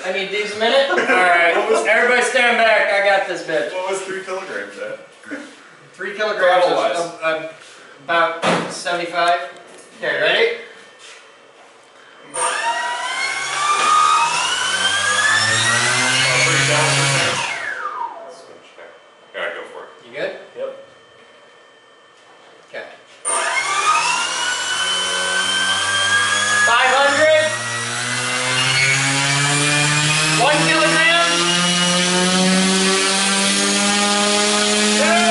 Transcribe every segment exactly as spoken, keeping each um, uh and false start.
I need these a minute. Alright, everybody stand back. I got this bitch. What was three kilograms at? Three kilograms is uh, uh, about seventy-five. Okay, ready? Alright, go for it. You good? Yep. Okay. five hundred. One kilogram. Two.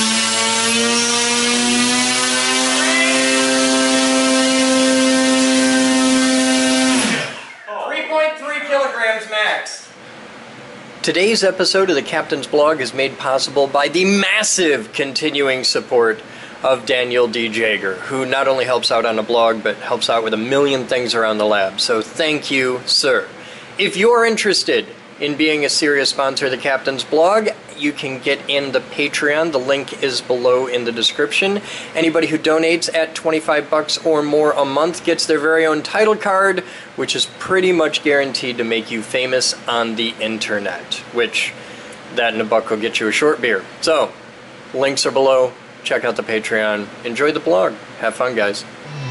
Three. three point three kilograms max. Today's episode of the Captain's Blog is made possible by the massive continuing support of Daniel D. Jager, who not only helps out on the blog, but helps out with a million things around the lab. So thank you, sir. If you're interested in being a serious sponsor of the Captain's Blog, you can get in the Patreon. The link is below in the description. Anybody who donates at twenty-five bucks or more a month gets their very own title card, which is pretty much guaranteed to make you famous on the internet, which that and a buck will get you a short beer. So, links are below. Check out the Patreon. Enjoy the blog. Have fun, guys.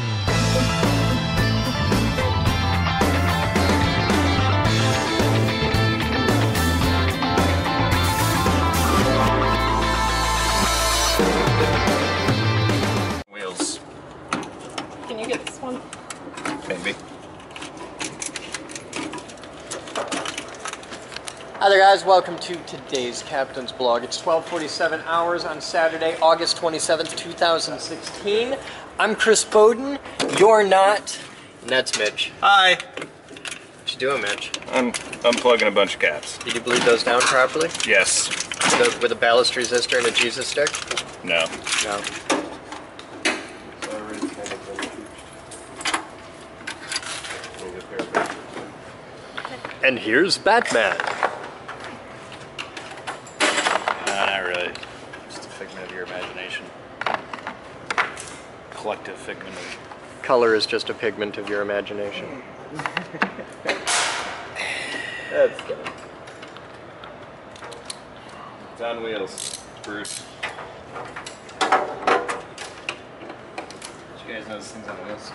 Wheels. Can you get this one? Maybe. Hi there, guys. Welcome to today's Captain's Blog. It's twelve forty-seven hours on Saturday, August twenty-seventh, two thousand sixteen. I'm Chris Boden. You're not. And that's Mitch. Hi. What you doing, Mitch? I'm unplugging a bunch of caps. Did you bleed those down properly? Yes. With a, with a ballast resistor and a Jesus stick? No. No. And here's Batman. No, not really. Just a figment of your imagination. Collective figment of... Color is just a pigment of your imagination. That's done. It's on wheels, Bruce. Did you guys know this thing's on wheels?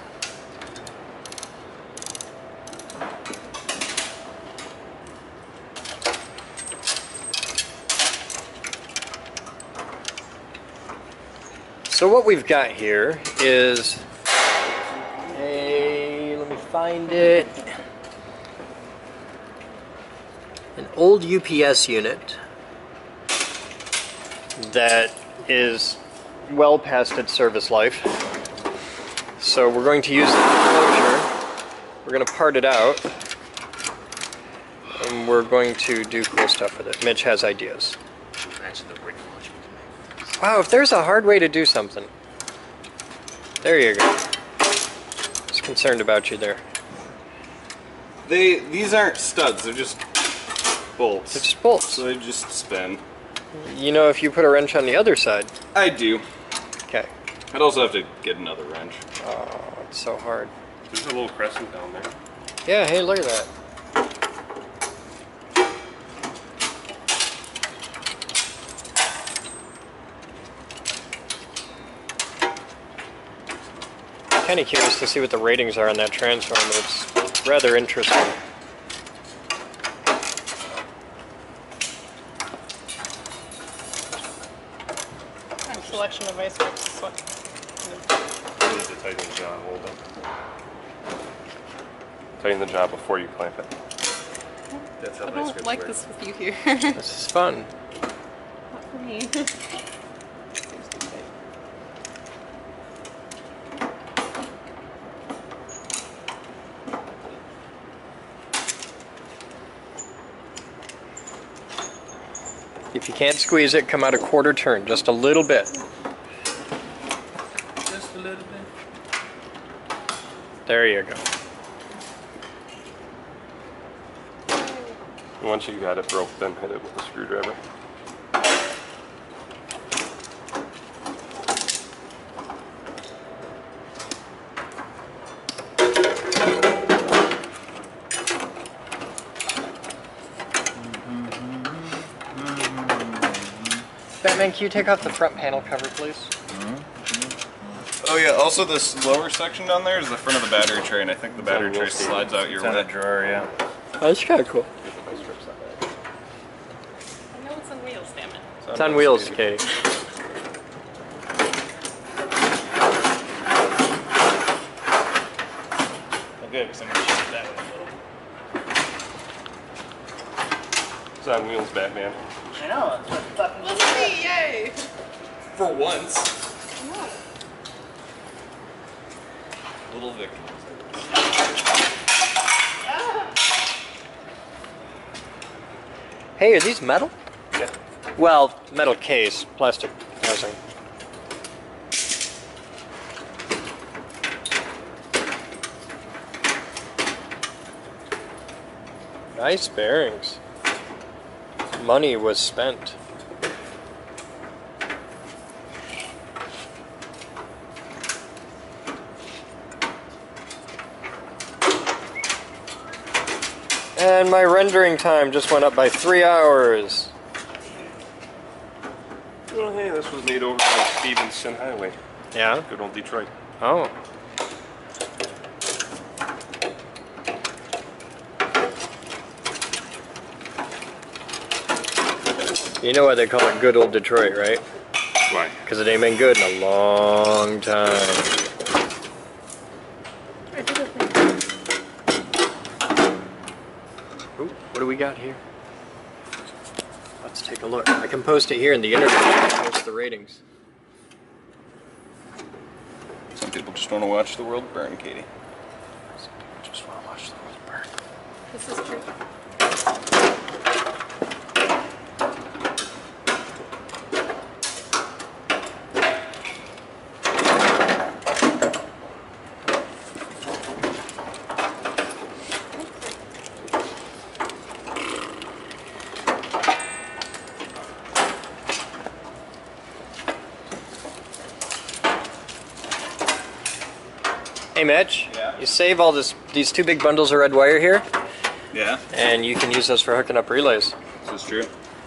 So what we've got here is a, let me find it, an old U P S unit that is well past its service life. So we're going to use the enclosure, we're going to part it out, and we're going to do cool stuff with it. Mitch has ideas. Wow, if there's a hard way to do something. There you go. I was concerned about you there. They, these aren't studs, they're just bolts. They're just bolts. So they just spin. You know, if you put a wrench on the other side. I do. Okay. I'd also have to get another wrench. Oh, it's so hard. There's a little crescent down there. Yeah, hey, look at that. Kind of curious to see what the ratings are on that transformer. It's rather interesting. And selection of ice grips is what. You need to tighten the jaw, hold it. Tighten the jaw before you clamp it. That's how I ice don't grips like work. this with you here. This is fun. Not for me. Seems too big. If you can't squeeze it, come out a quarter turn, just a little bit. Just a little bit. There you go. Once you got it broke, then hit it with a screwdriver. Man, can you take off the front panel cover, please? Oh yeah, also this lower section down there is the front of the battery tray, and I think the battery tray slides out your It's in way. the drawer, yeah. Oh, that's kind of cool. I know it's on wheels, damn it. It's on wheels, Katie. Well, good, because I'm going to shift that way a little. It's on wheels, Batman. I know, that's what fucking Look at me, yay! For once. No. Little Vic. Hey, are these metal? Yeah. Well, metal case, plastic housing. Nice bearings. Money was spent. And my rendering time just went up by three hours. Oh, hey, this was made over on Stevenson Highway. Yeah? Good old Detroit. Oh. You know why they call it good old Detroit, right? Why? Because it ain't been good in a long time. I did a thing. Ooh, what do we got here? Let's take a look. I can post it here in the internet. I can post the ratings. Some people just want to watch the world burn, Katie. Just want to watch the world burn. This is true. Hey Mitch, Yeah? you save all this these two big bundles of red wire here, Yeah, and you can use those for hooking up relays. this is true.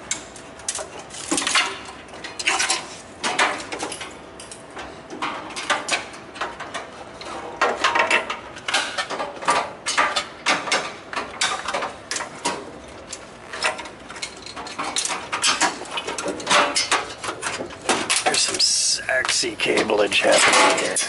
There's some sexy cableage happening here.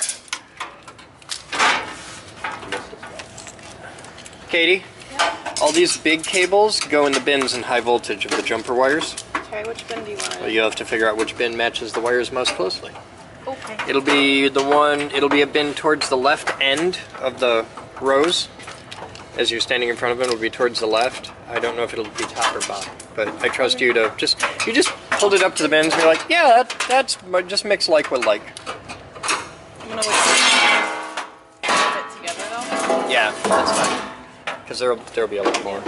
Katie, Yeah. all these big cables go in the bins in high voltage of the jumper wires. Okay, which bin do you want? Well, you'll have to figure out which bin matches the wires most closely. Okay. It'll be the one, it'll be a bin towards the left end of the rows. As you're standing in front of it, it'll be towards the left. I don't know if it'll be top or bottom, but I trust you to just, you just hold it up to the bins and you're like, yeah, that, that's, just mix like with like. I'm gonna wait for it together though. Yeah, that's fine. Because there'll, there'll be a lot more.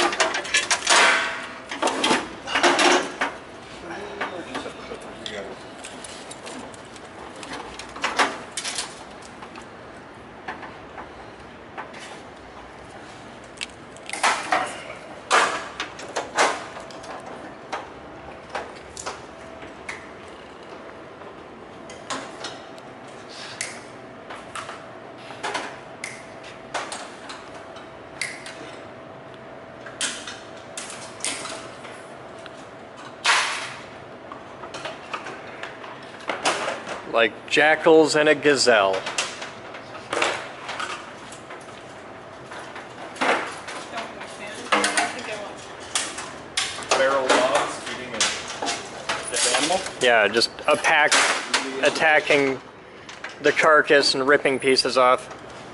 Like jackals and a gazelle. Don't understand. I think I will. Barrel dogs eating a dead animal. Yeah, just a pack attacking the carcass and ripping pieces off.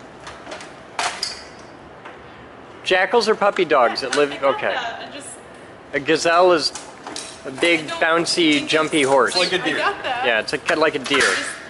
Jackals are puppy dogs that live, I got okay. that. I just, A gazelle is a big, I don't bouncy, think jumpy it's- horse. It's like a I deer. got that. Yeah, it's a, kind of like a deer.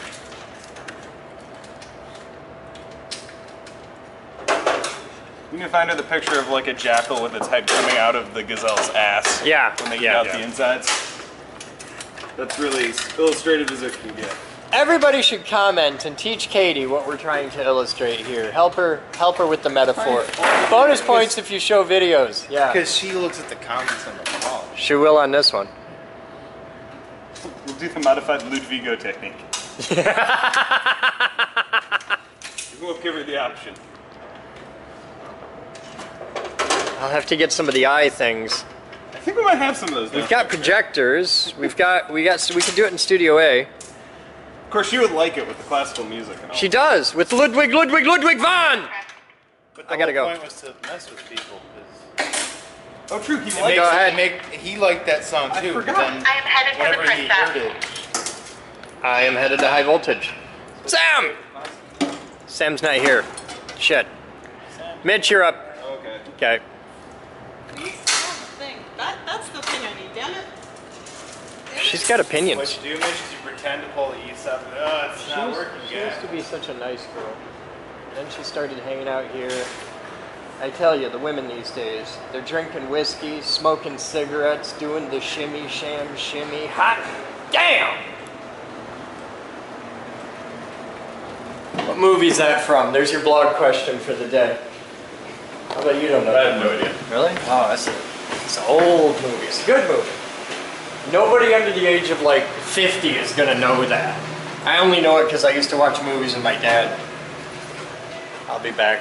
You can find her the picture of like a jackal with its head coming out of the gazelle's ass. Yeah, When they get yeah. out the insides. That's really as illustrative as it can get. Everybody should comment and teach Katie what we're trying to illustrate here. Help her, help her with the metaphor. Bonus points if you show videos. Yeah, Because she looks at the comments on the wall. she will on this one. We'll do the modified Ludvigo technique. We'll give her the option. I'll have to get some of the eye things. I think we might have some of those. We've got projectors. We've got we got we can do it in Studio A. Of course, she would like it with the classical music and all. She does with Ludwig, Ludwig, Ludwig van. But the I gotta whole go. point was to mess with people. 'Cause Oh, true. He it likes makes- Go ahead. it Make, he liked that song I too. forgot. But then I am headed for the whenever he press heard it, I am headed to high voltage. Sam. Sam's not here. Shit. Mitch, you're up. Okay. Okay. That's the thing. That, that's the thing I need, damn it. Damn it. She's got what opinions. you do, Mitch, is you pretend to pull the east up. And, oh, it's not She working, used, she used guys. to be such a nice girl. Then she started hanging out here. I tell you, the women these days, they're drinking whiskey, smoking cigarettes, doing the shimmy, sham, shimmy. Hot damn! What movie's that from? There's your blog question for the day. How about you don't know? I have no idea. Really? Oh, that's a, it's an old movie. It's a good movie. Nobody under the age of like fifty is gonna know that. I only know it because I used to watch movies with my dad. I'll be back.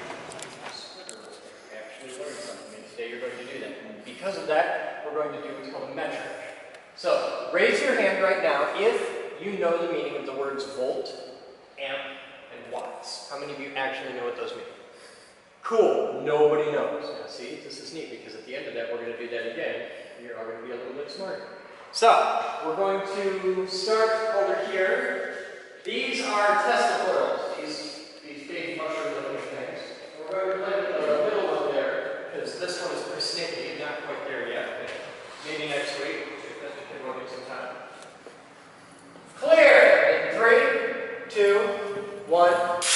Actually learned something, and today you're going to do that. And because of that, we're going to do what's called a metric. So, raise your hand right now if you know the meaning of the words volt, amp, and watts. How many of you actually know what those mean? Cool, nobody knows. Now see, this is neat because at the end of that we're going to do that again. You're all going to be a little bit smarter. So, we're going to start over here. These are testicles, these, these big mushroom-looking things. We're going to play with the middle one there because this one is persnickety, not quite there yet, but maybe next week if we're going to some time. Clear! In three, two, one.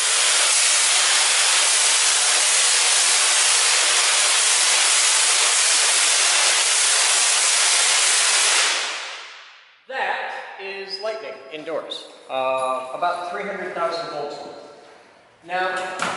That is lightning indoors, uh, about three hundred thousand volts worth. Now,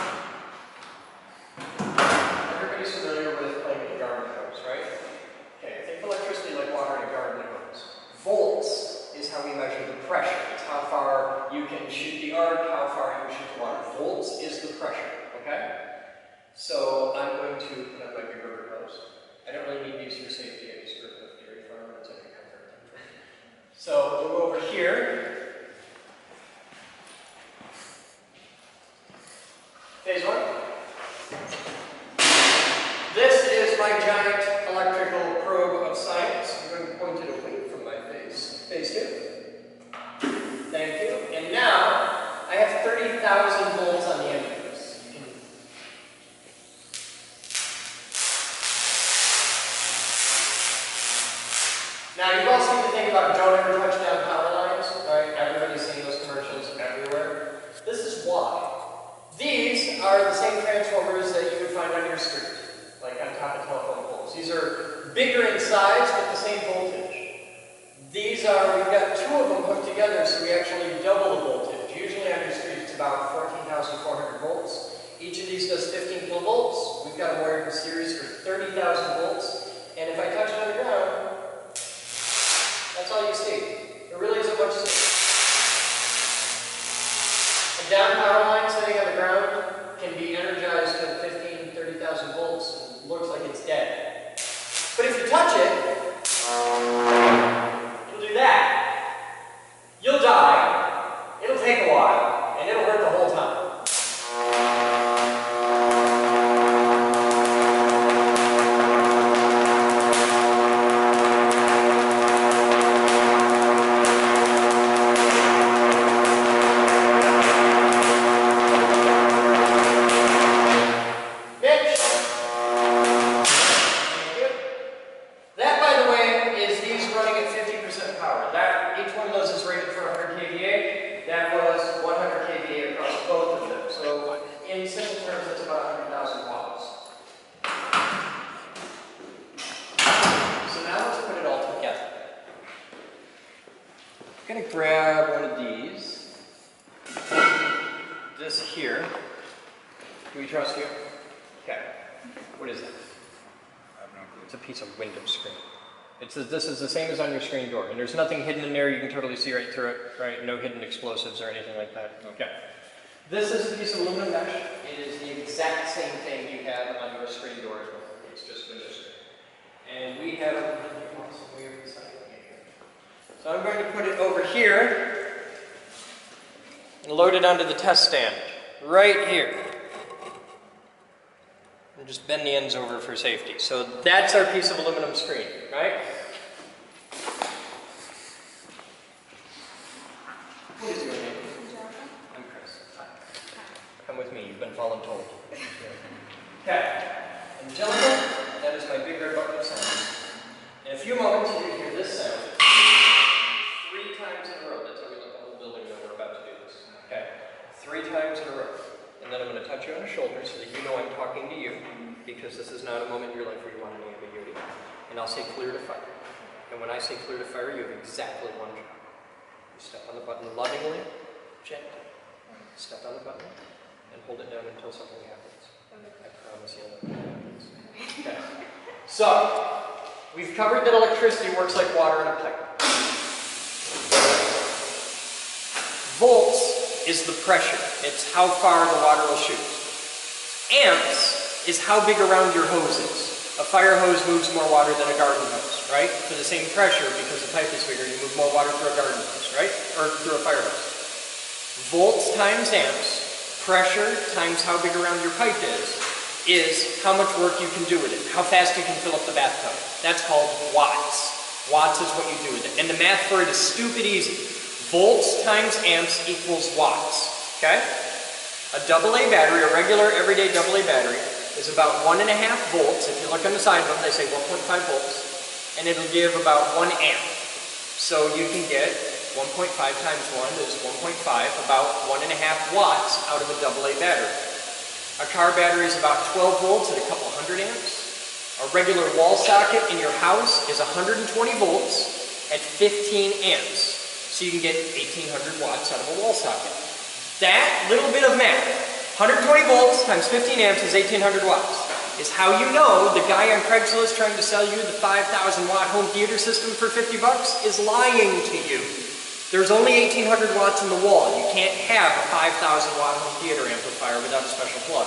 everybody's familiar with playing with garden hose, right? Okay, think of electricity like water in a garden hose. Volts is how we measure the pressure. It's how far you can shoot the arc, how far you can shoot the water. Volts is the pressure, okay? So I'm going to put up my big rubber hose. I don't really need these for safety. I just grew up with a dairy farm and it's like a comfort. So we'll go over here. Phase one. This is my giant electrical probe of science. I'm going to point it away from my face. Phase two. Thank you. And now I have thirty thousand volts on the end of this. Now you've all seen the thing about don't ever touch down power lines, right? Everybody's seen those commercials everywhere. This is why. These are the same transformers that you would find on your street, like on top of telephone poles. These are bigger in size, but the same voltage. These are, we've got two of them hooked together, so we actually double the voltage. Usually on your street it's about fourteen thousand four hundred volts. Each of these does fifteen kilovolts. We've got them wired in series for thirty thousand volts. And if I touch it on the ground, that's all you see. There really isn't much to see. A down power line sitting on the ground can be energized to fifteen, thirty thousand volts. It looks like it's dead. But if you touch it, it'll do that. You'll die. It'll take a while, and it'll hurt the whole time. I'm going to grab one of these. This here. Do we trust you? Okay. What is that? It's a piece of window screen. It's this is the same as on your screen door, and there's nothing hidden in there. You can totally see right through it, right? No hidden explosives or anything like that. Okay. This is a piece of aluminum mesh. It is the exact same thing you have on your screen door as well. It's just window screen. And we have some weird design here. So I'm going to put it over here and load it onto the test stand right here. And just bend the ends over for safety. So that's our piece of aluminum screen, right? What is your name? I'm Chris. Hi. Come with me, you've been voluntold. Okay. Angelica, that is my big red button of sound. In a few moments, you're going to hear this sound three times in a row. That's how we let the whole building know we're about to do this. Okay? Three times in a row. And then I'm going to touch you on the shoulder so that you know I'm talking to you, because this is not a moment in your life where you want any ambiguity. And I'll say clear to fire. And when I say clear to fire, you have exactly one job. You step on the button lovingly, gently. Step on the button and hold it down until something happens. I promise you nothing happens. Okay. So, we've covered that electricity works like water in a pipe. Volts is the pressure. It's how far the water will shoot. Amps is how big around your hose is. A fire hose moves more water than a garden hose, right? For the same pressure, because the pipe is bigger, you move more water through a garden hose, right? Or through a fire hose. Volts times amps, pressure times how big around your pipe is, is how much work you can do with it, how fast you can fill up the bathtub. That's called watts. Watts is what you do with it. And the math for it is stupid easy. Volts times amps equals watts, okay? A double A battery, a regular everyday double A battery, is about one and a half volts. If you look on the side of them, they say one point five volts, and it'll give about one amp. So you can get one point five times one is one point five, about one and a half watts out of a double A battery. A car battery is about twelve volts at a couple hundred amps. A regular wall socket in your house is one hundred twenty volts at fifteen amps. So you can get eighteen hundred watts out of a wall socket. That little bit of math, one hundred twenty volts times fifteen amps is eighteen hundred watts, is how you know the guy on Craigslist trying to sell you the five thousand watt home theater system for fifty bucks is lying to you. There's only eighteen hundred watts in the wall. You can't have a five thousand watt home theater amplifier without a special plug.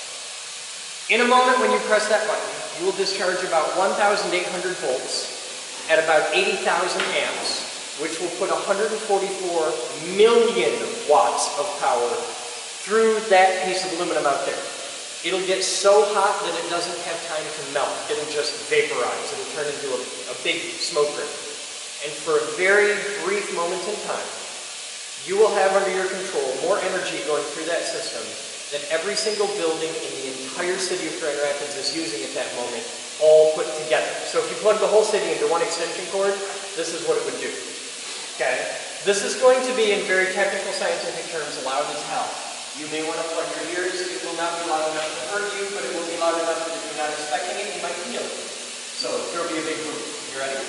In a moment when you press that button, you will discharge about one thousand eight hundred volts at about eighty thousand amps, which will put one hundred forty-four million watts of power through that piece of aluminum out there. It'll get so hot that it doesn't have time to melt. It'll just vaporize. It'll turn into a, a big smoke ring. And for a very brief moment in time, you will have under your control more energy going through that system than every single building in the entire city of Grand Rapids is using at that moment, all put together. So if you plug the whole city into one extension cord, this is what it would do. Okay? This is going to be, in very technical scientific terms, loud as hell. You may want to plug your ears. It will not be loud enough to hurt you, but it will be loud enough that if you're not expecting it, you might feel it. So there'll be a big boom. You ready?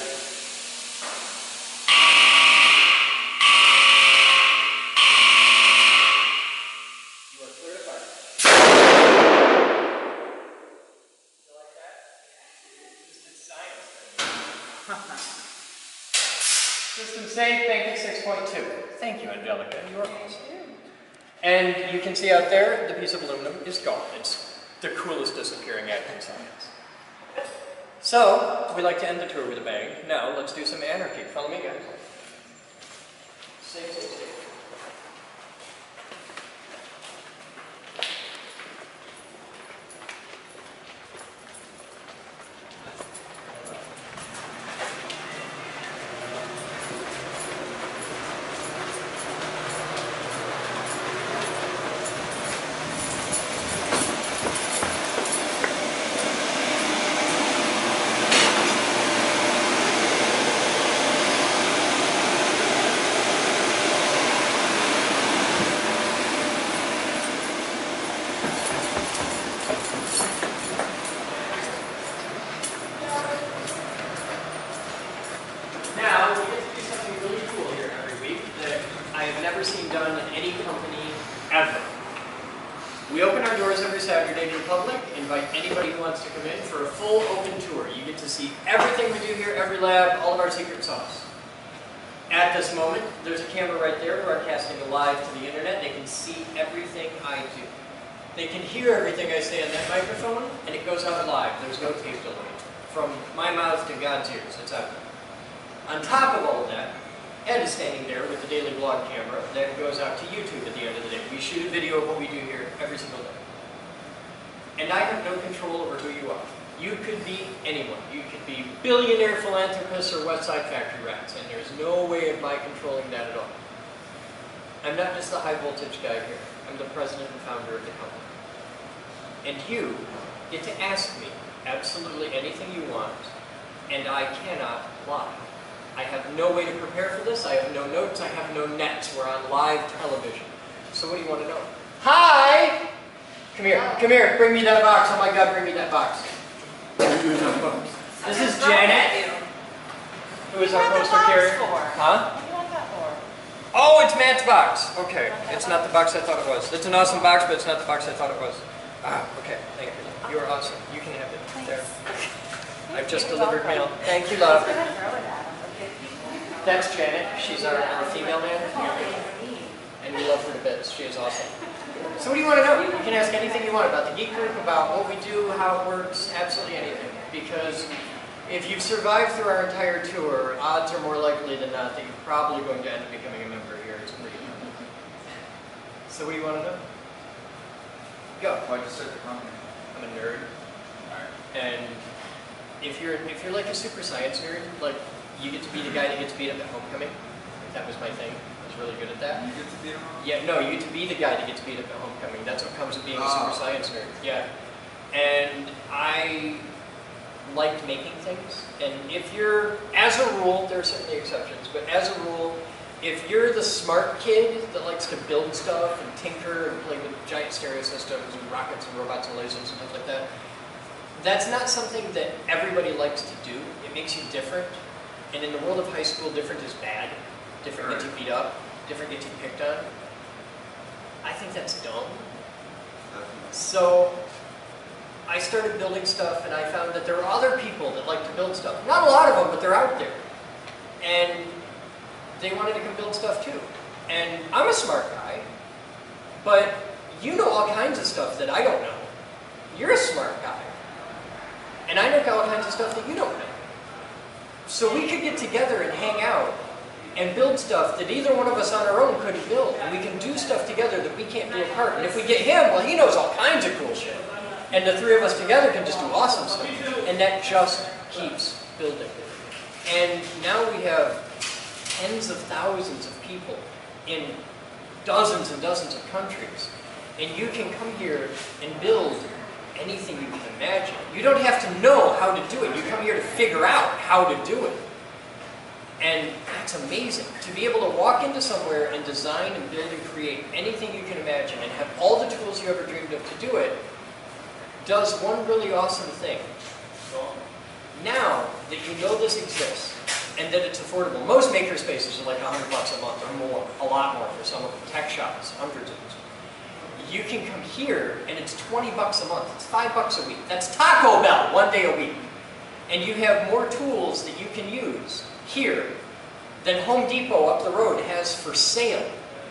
You are clear to fire. You like that? Just did science. System safe, banking six point two. Thank you, Angelica. You are awesome. And you can see out there, the piece of aluminum is gone. It's the coolest disappearing act in science. So, we like to end the tour with a bang. Now, let's do some anarchy. Follow me, guys. Safe, safe, safe. We open our doors every Saturday to the public, invite anybody who wants to come in for a full open tour. tour. You get to see everything we do here, every lab, all of our secret sauce. At this moment, there's a camera right there broadcasting live to the internet. They can see everything I do. They can hear everything I say on that microphone, and it goes out live. There's no tape delay. From my mouth to God's ears, it's out there. On top of all of that, Ed is standing there with the daily vlog camera that goes out to YouTube at the end of the day. We shoot a video of what we do here every single day. And I have no control over who you are. You could be anyone. You could be billionaire philanthropists or West Side Factory rats, and there's no way of my controlling that at all. I'm not just the high voltage guy here. I'm the president and founder of the company. And you get to ask me absolutely anything you want, and I cannot lie. I have no way to prepare for this. I have no notes. I have no nets. We're on live television. So what do you want to know? Hi! Come here. Come here. Bring me that box. Oh my God, bring me that box. This is Janet, who is our poster carrier. Huh? What do you want that for? Oh, it's Matt's box. Okay, it's not the box I thought it was. It's an awesome box, but it's not the box I thought it was. Ah, okay, thank you. You are awesome. You can have it. There. I've just delivered mail. Thank you, love. That's Janet. She's our, our female man. And we love her to bits. She is awesome. So what do you want to know? You can ask anything you want about the Geek Group, about what we do, how it works, absolutely anything. Because if you've survived through our entire tour, odds are more likely than not that you're probably going to end up becoming a member here. It's pretty cool. So what do you want to know? Go. Why'd you start the company? I'm a nerd. And if you're if you're like a super science nerd, like you get to be the guy that gets beat up at homecoming. That was my thing. I was really good at that. You get to beat him up? Yeah, no, you get to be the guy that gets beat up at homecoming. That's what comes with being a Oh. super science nerd. Yeah. And I liked making things. And if you're, as a rule, there are certainly exceptions, but as a rule, if you're the smart kid that likes to build stuff and tinker and play with giant stereo systems and rockets and robots and lasers and stuff like that, that's not something that everybody likes to do. It makes you different. And in the world of high school, different is bad. Different gets you beat up. Different gets you picked on. I think that's dumb. So I started building stuff, and I found that there are other people that like to build stuff. Not a lot of them, but they're out there. And they wanted to come build stuff too. And I'm a smart guy, but you know all kinds of stuff that I don't know. You're a smart guy. And I know all kinds of stuff that you don't know. So we could get together and hang out and build stuff that either one of us on our own couldn't build. And we can do stuff together that we can't do apart. And if we get him, well, he knows all kinds of cool shit. And the three of us together can just do awesome stuff. And that just keeps building. And now we have tens of thousands of people in dozens and dozens of countries. And you can come here and build anything you can imagine. You don't have to know how to do it. You come here to figure out how to do it. And that's amazing. To be able to walk into somewhere and design and build and create anything you can imagine and have all the tools you ever dreamed of to do it does one really awesome thing. Now that you know this exists and that it's affordable, most maker spaces are like a hundred bucks a month or more, a lot more for some of them. Tech shops, hundreds of them. You can come here and it's twenty bucks a month. It's five bucks a week. That's Taco Bell one day a week. And you have more tools that you can use here than Home Depot up the road has for sale.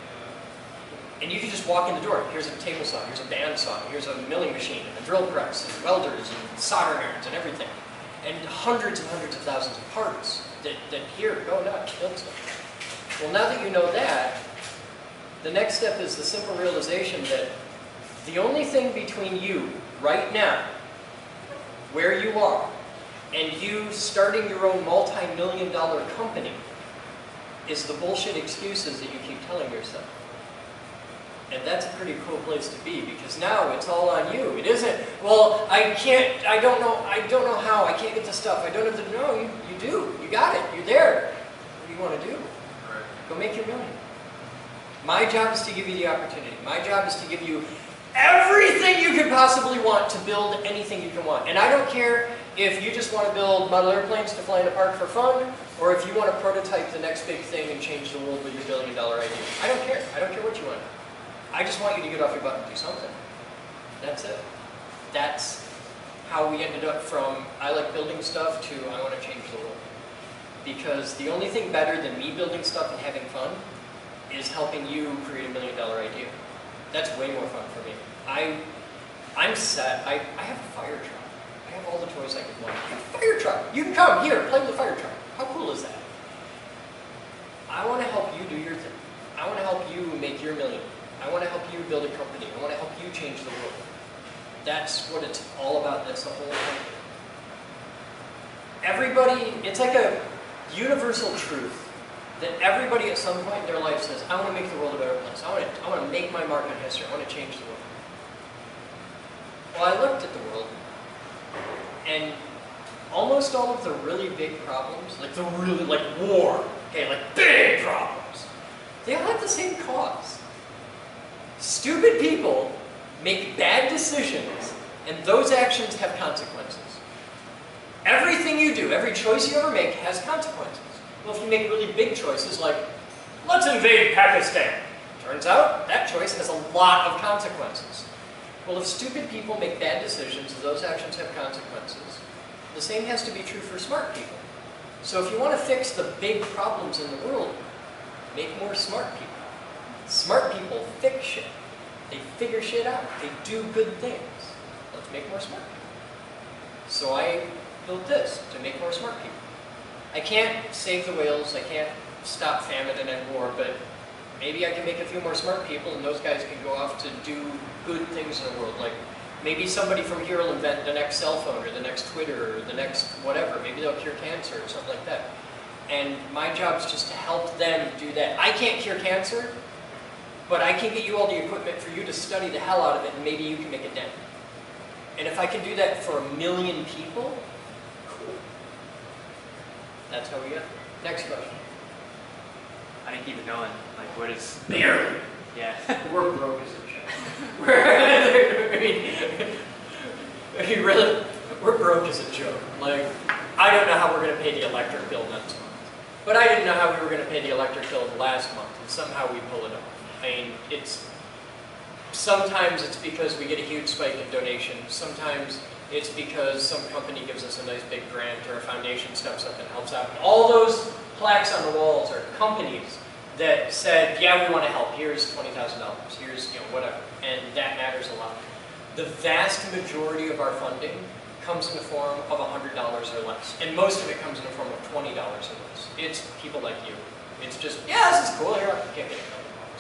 And you can just walk in the door. Here's a table saw, here's a bandsaw, here's a milling machine, and a drill press, and welders, and soldering irons, and everything. And hundreds and hundreds of thousands of parts that, that here, go nuts, build stuff. Well, now that you know that, the next step is the simple realization that the only thing between you, right now, where you are, and you starting your own multi-million dollar company is the bullshit excuses that you keep telling yourself. And that's a pretty cool place to be, because now it's all on you. It isn't, well, I can't, I don't know, I don't know how, I can't get the stuff, I don't have the, no, you, you do, you got it, you're there. What do you want to do? Go make your million. My job is to give you the opportunity. My job is to give you everything you could possibly want to build anything you can want. And I don't care if you just want to build model airplanes to fly in a park for fun, or if you want to prototype the next big thing and change the world with your billion dollar idea. I don't care. I don't care what you want. I just want you to get off your butt and do something. That's it. That's how we ended up from I like building stuff to I want to change the world. Because the only thing better than me building stuff and having fun is helping you create a million dollar idea. That's way more fun for me. I, I'm set. I, I have a fire truck. I have all the toys I could want. I have a fire truck. You can come here, play with the fire truck. How cool is that? I want to help you do your thing. I want to help you make your million. I want to help you build a company. I want to help you change the world. That's what it's all about. That's the whole thing. Everybody, it's like a universal truth that everybody at some point in their life says, I want to make the world a better place. I want to, I want to make my mark on history. I want to change the world. Well, I looked at the world, and almost all of the really big problems, like the really, like war, okay, like big problems, they all have the same cause. Stupid people make bad decisions, and those actions have consequences. Everything you do, every choice you ever make has consequences. Well, if you make really big choices like, let's invade Pakistan, turns out that choice has a lot of consequences. Well, if stupid people make bad decisions, those actions have consequences. The same has to be true for smart people. So if you want to fix the big problems in the world, make more smart people. Smart people fix shit. They figure shit out. They do good things. Let's make more smart people. So I built this to make more smart people. I can't save the whales, I can't stop famine and end war, but maybe I can make a few more smart people and those guys can go off to do good things in the world. Like maybe somebody from here will invent the next cell phone or the next Twitter or the next whatever. Maybe they'll cure cancer or something like that. And my job is just to help them do that. I can't cure cancer, but I can get you all the equipment for you to study the hell out of it and maybe you can make a dent. And if I can do that for a million people, cool. That's how we get. Next question. How do you keep it going? Like, what is... Barely. Yeah. We're broke as a joke. We're, I mean, I mean, really, we're broke as a joke. Like, I don't know how we're going to pay the electric bill next month. But I didn't know how we were going to pay the electric bill last month, and somehow we pull it off. I mean, it's... Sometimes it's because we get a huge spike in donations. Sometimes it's because some company gives us a nice big grant or a foundation steps up and helps out. All those plaques on the walls are companies that said, yeah, we want to help. Here's twenty thousand dollars. Here's, you know, whatever. And that matters a lot. The vast majority of our funding comes in the form of one hundred dollars or less. And most of it comes in the form of twenty dollars or less. It's people like you. It's just, yeah, this is cool. Here, I can't get it.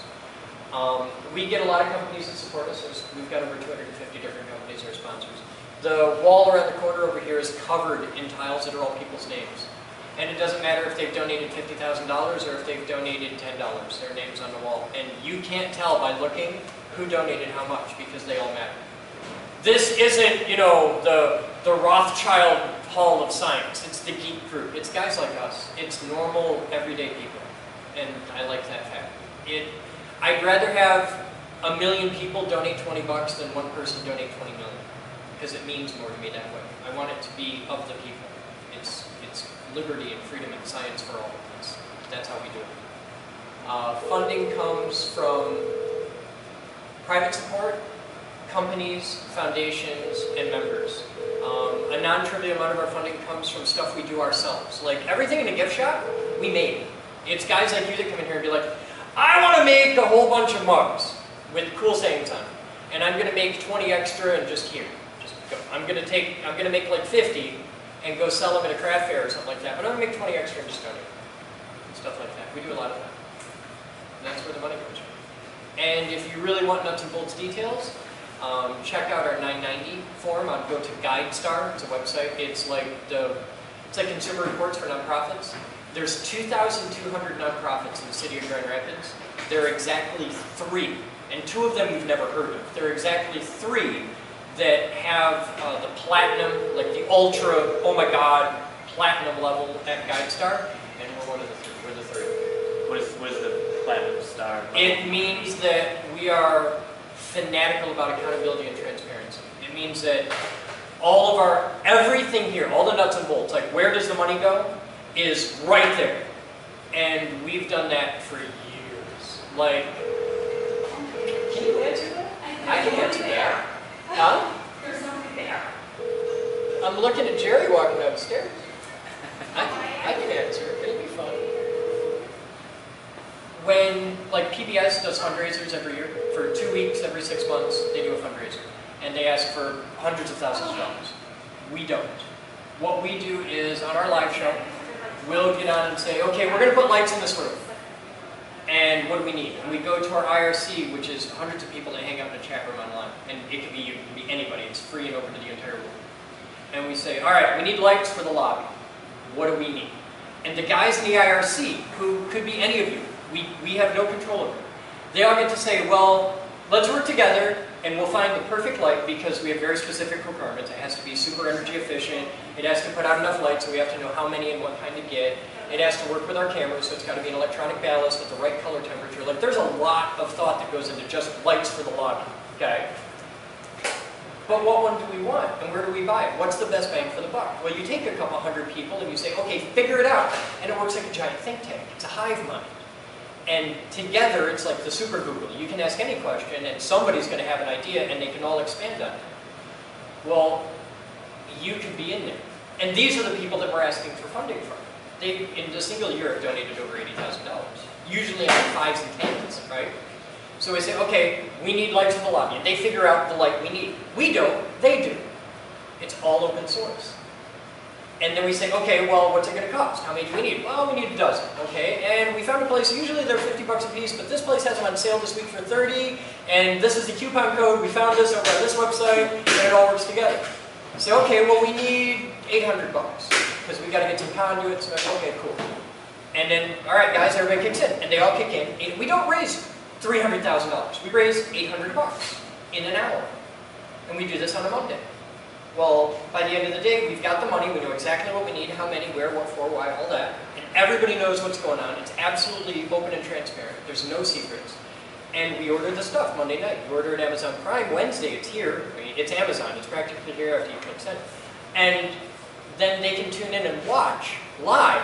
Um, we get a lot of companies that support us. There's, we've got over two hundred fifty different companies that are sponsors. The wall around the corner over here is covered in tiles that are all people's names. And it doesn't matter if they've donated fifty thousand dollars or if they've donated ten dollars. Their name's on the wall. And you can't tell by looking who donated how much because they all matter. This isn't, you know, the, the Rothschild Hall of Science. It's the geek group. It's guys like us. It's normal, everyday people. And I like that fact. It, I'd rather have a million people donate twenty bucks than one person donate twenty million. Because it means more to me that way. I want it to be of the people. It's, it's liberty and freedom and science for all. That's, that's how we do it. Uh, funding comes from private support, companies, foundations, and members. Um, a non-trivial amount of our funding comes from stuff we do ourselves. Like everything in a gift shop, we made. It's guys like you that come in here and be like, I want to make a whole bunch of mugs with cool sayings on them. And I'm going to make twenty extra and just here. Just go. I'm going to take, I'm going to make like fifty and go sell them at a craft fair or something like that. But I'm going to make twenty extra and just donate. Stuff like that. We do a lot of that. And that's where the money comes from. And if you really want nuts and bolts details, um, check out our nine ninety form. I'd go to GuideStar. It's a website. It's like the, it's like Consumer Reports for nonprofits. There's two thousand two hundred nonprofits in the city of Grand Rapids. There are exactly three, and two of them you've never heard of. There are exactly three that have uh, the platinum, like the ultra, oh my god, platinum level at GuideStar, and we're one of the three. We're the third. What is, what is the platinum star? It means that we are fanatical about accountability and transparency. It means that all of our, everything here, all the nuts and bolts, like where does the money go, is right there. And we've done that for years. Like, can you answer that? I can answer that. Huh? There's something there. I'm looking at Jerry walking down the stairs. I can, I can answer. It'll be fun. When, like, P B S does fundraisers every year, for two weeks, every six months, they do a fundraiser. And they ask for hundreds of thousands of dollars. We don't. What we do is, on our live show, we'll get on and say, okay, we're going to put lights in this room. And what do we need? And we go to our I R C, which is hundreds of people that hang out in a chat room online. And it could be you, it could be anybody. It's free and open to the entire world. And we say, all right, we need lights for the lobby. What do we need? And the guys in the I R C, who could be any of you, we, we have no control over it. They all get to say, well, let's work together and we'll find the perfect light because we have very specific requirements. It has to be super energy efficient. It has to put out enough light so we have to know how many and what kind to get. It has to work with our cameras, so it's got to be an electronic ballast with the right color temperature. Like, there's a lot of thought that goes into just lights for the lobby, okay? But what one do we want, and where do we buy it? What's the best bang for the buck? Well, you take a couple hundred people and you say, okay, figure it out. And it works like a giant think tank. It's a hive mind. And together, it's like the super Google. You can ask any question, and somebody's going to have an idea, and they can all expand on it. Well, you could be in there. And these are the people that we're asking for funding from. They, in a single year, have donated over eighty thousand dollars. Usually on fives and tens, right? So we say, okay, we need lights in the lobby. And they figure out the light we need. We don't, they do. It's all open source. And then we say, okay, well, what's it going to cost? How many do we need? Well, we need a dozen, okay? And we found a place, usually they're fifty bucks a piece, but this place has them on sale this week for thirty, and this is the coupon code. We found this over on this website, and it all works together. Say, okay, well, we need eight hundred bucks, because we got to get some conduits. Okay, cool. And then, all right, guys, everybody kicks in, and they all kick in. And we don't raise three hundred thousand dollars. We raise eight hundred bucks in an hour. And we do this on a Monday. Well, by the end of the day, we've got the money, we know exactly what we need, how many, where, what for, why, all that. And everybody knows what's going on. It's absolutely open and transparent. There's no secrets. And we order the stuff Monday night. You order it Amazon Prime. Wednesday, it's here. I mean, it's Amazon. It's practically here after you click send. And then they can tune in and watch live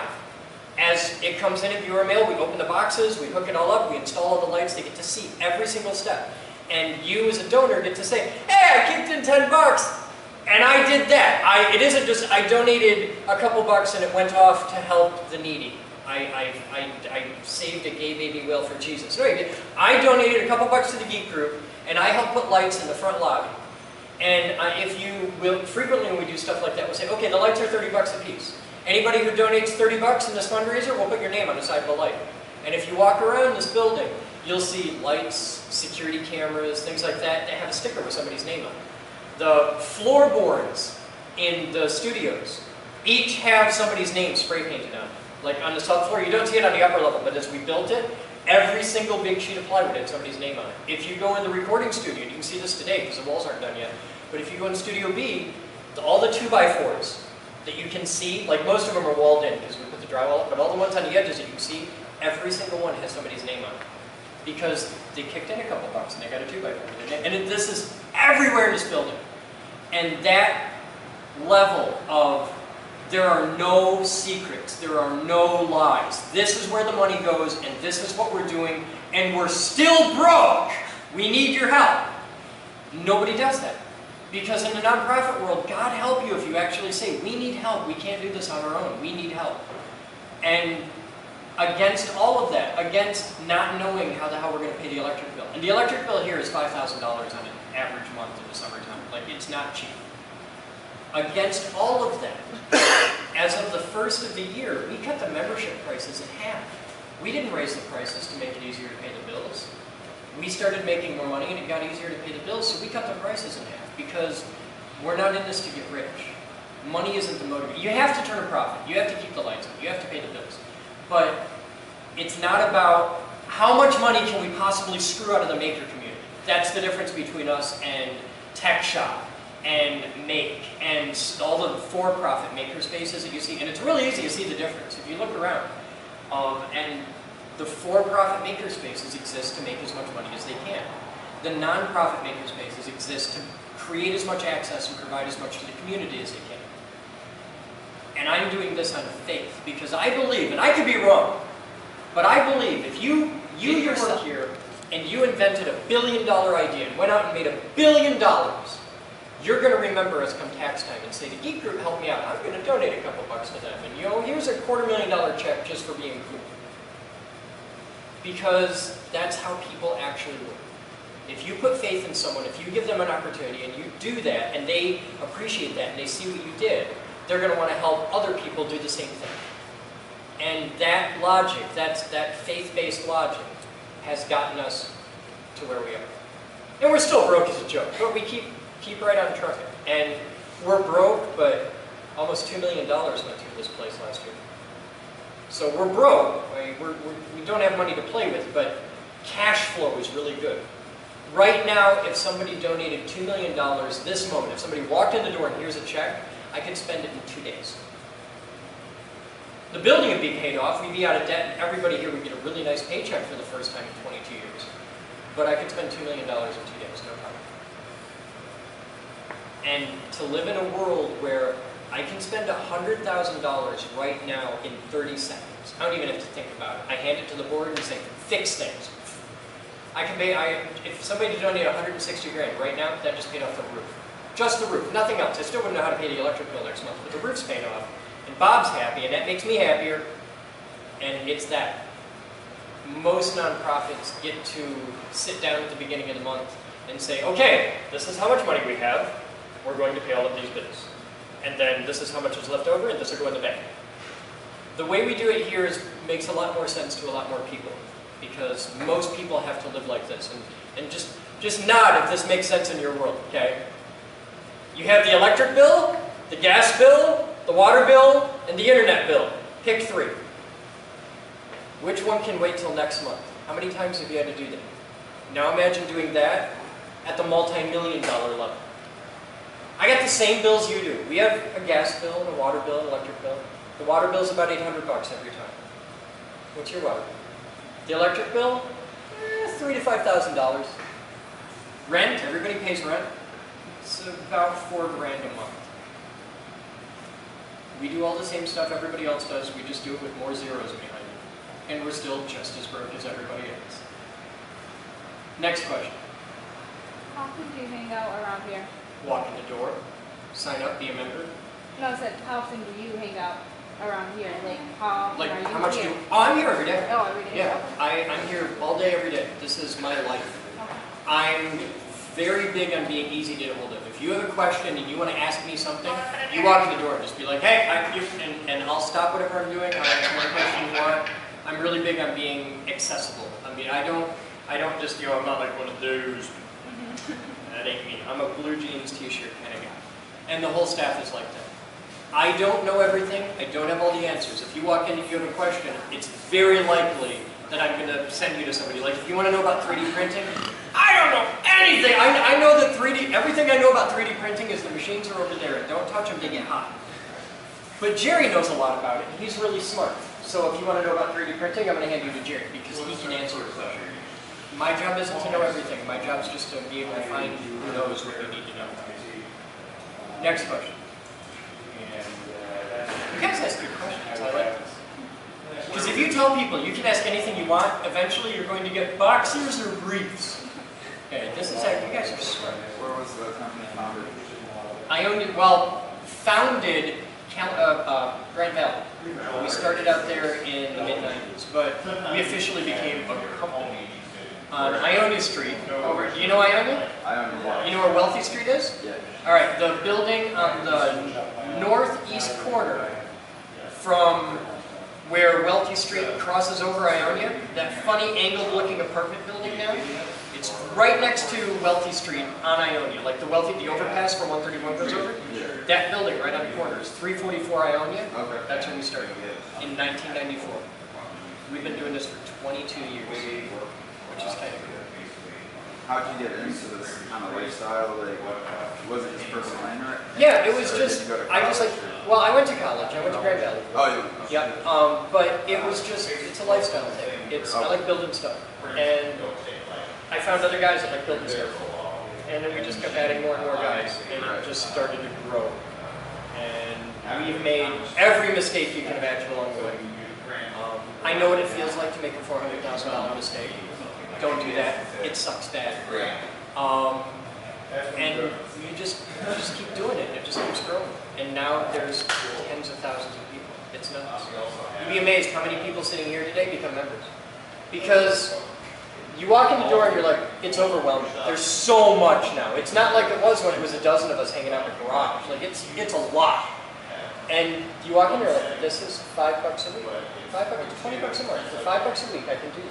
as it comes in in viewer mail. We open the boxes, we hook it all up, we install all the lights. They get to see every single step. And you as a donor get to say, hey, I kicked in ten bucks. And I did that. I, it isn't just, I donated a couple bucks and it went off to help the needy. I, I, I, I saved a gay baby whale for Jesus. No, I did. I donated a couple bucks to the Geek Group, and I helped put lights in the front lobby. And uh, if you will, frequently when we do stuff like that, we'll say, okay, the lights are thirty bucks a piece. Anybody who donates thirty bucks in this fundraiser, we'll put your name on the side of the light. And if you walk around this building, you'll see lights, security cameras, things like that, that have a sticker with somebody's name on it. The floorboards in the studios each have somebody's name spray painted on it. Like on the subfloor, you don't see it on the upper level, but as we built it, every single big sheet of plywood had somebody's name on it. If you go in the recording studio, you can see this today because the walls aren't done yet, but if you go in Studio B, the, all the two by fours that you can see, like most of them are walled in because we put the drywall up, but all the ones on the edges that you can see, every single one has somebody's name on it. Because they kicked in a couple bucks and they got a two by four. And it, this is everywhere in this building. And that level of, there are no secrets, there are no lies. This is where the money goes and this is what we're doing and we're still broke. We need your help. Nobody does that. Because in the nonprofit world, God help you if you actually say, we need help, we can't do this on our own, we need help. And against all of that, against not knowing how the hell we're going to pay the electric bill. And the electric bill here is five thousand dollars on an average month in the summertime. Like, it's not cheap. Against all of that, as of the first of the year, we cut the membership prices in half. We didn't raise the prices to make it easier to pay the bills. We started making more money and it got easier to pay the bills, so we cut the prices in half because we're not in this to get rich. Money isn't the motivator. You have to turn a profit. You have to keep the lights on. You have to pay the bills. But it's not about how much money can we possibly screw out of the maker community. That's the difference between us and Tech Shop and Make and all the for-profit maker spaces that you see. And it's really easy to see the difference if you look around. Um, and the for-profit maker spaces exist to make as much money as they can. The non-profit maker spaces exist to create as much access and provide as much to the community as they can. And I'm doing this on faith because I believe, and I could be wrong, but I believe if you, you yourself here and you invented a billion dollar idea and went out and made a billion dollars, you're going to remember us come tax time and say, the Geek Group helped me out. I'm going to donate a couple bucks to them. And you know, here's a quarter million dollar check just for being cool. Because that's how people actually work. If you put faith in someone, if you give them an opportunity and you do that and they appreciate that and they see what you did, they're going to want to help other people do the same thing. And that logic, that's, that faith-based logic, has gotten us to where we are. And we're still broke as a joke, but we keep keep right on trucking. And we're broke, but almost two million dollars went through this place last year. So we're broke. I mean, we're, we're, we don't have money to play with, but cash flow is really good. Right now, if somebody donated two million dollars this moment, if somebody walked in the door and here's a check, I could spend it in two days. The building would be paid off, we'd be out of debt, and everybody here would get a really nice paycheck for the first time in twenty-two years. But I could spend two million dollars in two days, no problem. And to live in a world where I can spend one hundred thousand dollars right now in thirty seconds. I don't even have to think about it. I hand it to the board and say, fix things. I can pay, I, if somebody donated one hundred sixty grand right now, that just paid off the roof. Just the roof, nothing else. I still wouldn't know how to pay the electric bill next month, but the roof's paid off. And Bob's happy, and that makes me happier. And it's that. Most nonprofits get to sit down at the beginning of the month and say, okay, this is how much money we have. We're going to pay all of these bills. And then this is how much is left over, and this will go in the bank. The way we do it here is, makes a lot more sense to a lot more people, because most people have to live like this. And, and just, just nod if this makes sense in your world, okay? You have the electric bill, the gas bill, the water bill, and the internet bill. Pick three. Which one can wait till next month? How many times have you had to do that? Now imagine doing that at the multi-million dollar level. I got the same bills you do. We have a gas bill, and a water bill, and an electric bill. The water bill is about eight hundred bucks every time. What's your water bill? The electric bill? Eh, three to five thousand dollars. Rent, everybody pays rent. It's about four grand a month. We do all the same stuff everybody else does, we just do it with more zeros behind it. And we're still just as broke as everybody else. Next question. How often do you hang out around here? Walk in the door, sign up, be a member. No, I said, how often do you hang out around here? Like, how often Like, are you how much here? do you... Oh, I'm here every day. Oh, every day? Yeah, I, I'm here all day, every day. This is my life. Okay. I'm very big on being easy to get a hold of. If you have a question and you want to ask me something, you walk in the door, just be like, hey, I, you, and, and I'll stop whatever I'm doing, I'll answer any question you want. I'm really big on being accessible. I mean, I don't, I don't just, you know, I'm not like one of those. That ain't me. I'm a blue jeans t-shirt kind of guy. And the whole staff is like that. I don't know everything. I don't have all the answers. If you walk in and you have a question, it's very likely that I'm going to send you to somebody. Like, if you want to know about three D printing, I don't know anything. I, I know that three D, everything I know about three D printing is the machines are over there. Don't touch them, they get hot. But Jerry knows a lot about it, and he's really smart. So if you want to know about three D printing, I'm going to hand you to Jerry, because he can answer your question. My job isn't to know everything. My job is just to be able to find who knows what we need to know. Next question. You guys ask good questions. I like this. Because if you tell people you can ask anything you want, eventually you're going to get boxers or briefs. Okay, this is how you guys are smart. Where was the company founded? I owned it, well, founded Cal uh, uh, Grand Valley. We started out there in the mid nineties, but we officially became a company on Ionia Street. Over, do you know Ionia? Ionia. You know where Wealthy Street is? Yeah. All right, the building on the northeast corner from where Wealthy Street crosses over Ionia, that funny angled-looking apartment building now, it's right next to Wealthy Street on Ionia, like the Wealthy, the overpass from one thirty-one goes over. Yeah. That building right on the corner is three forty-four Ionia. Okay. That's when we started in nineteen ninety-four. We've been doing this for twenty-two years, which is kind of cool. How'd you get into this kind of lifestyle? Like, was it just personal interest? Yeah, it was Or just, did you go to I just like, college? well, I went to college, I went to Grand Valley. Oh, you? Yep, um, but it was just, it's a lifestyle thing. It's, I like building stuff. And I found other guys that like building stuff. And then we just kept adding more and more guys, and it just started to grow. And we've made every mistake you can imagine along the way. Um, I know what it feels like to make a four hundred thousand dollar mistake. Don't do that. It sucks bad. Um, And you just you just keep doing it. It just keeps growing. And now there's tens of thousands of people. It's nuts. You'd be amazed how many people sitting here today become members. Because you walk in the door and you're like, it's overwhelming. There's so much now. It's not like it was when it was a dozen of us hanging out in the garage. Like it's it's a lot. And you walk in there like, this is five bucks a week. Five bucks, twenty bucks a month. For five bucks a week, I can do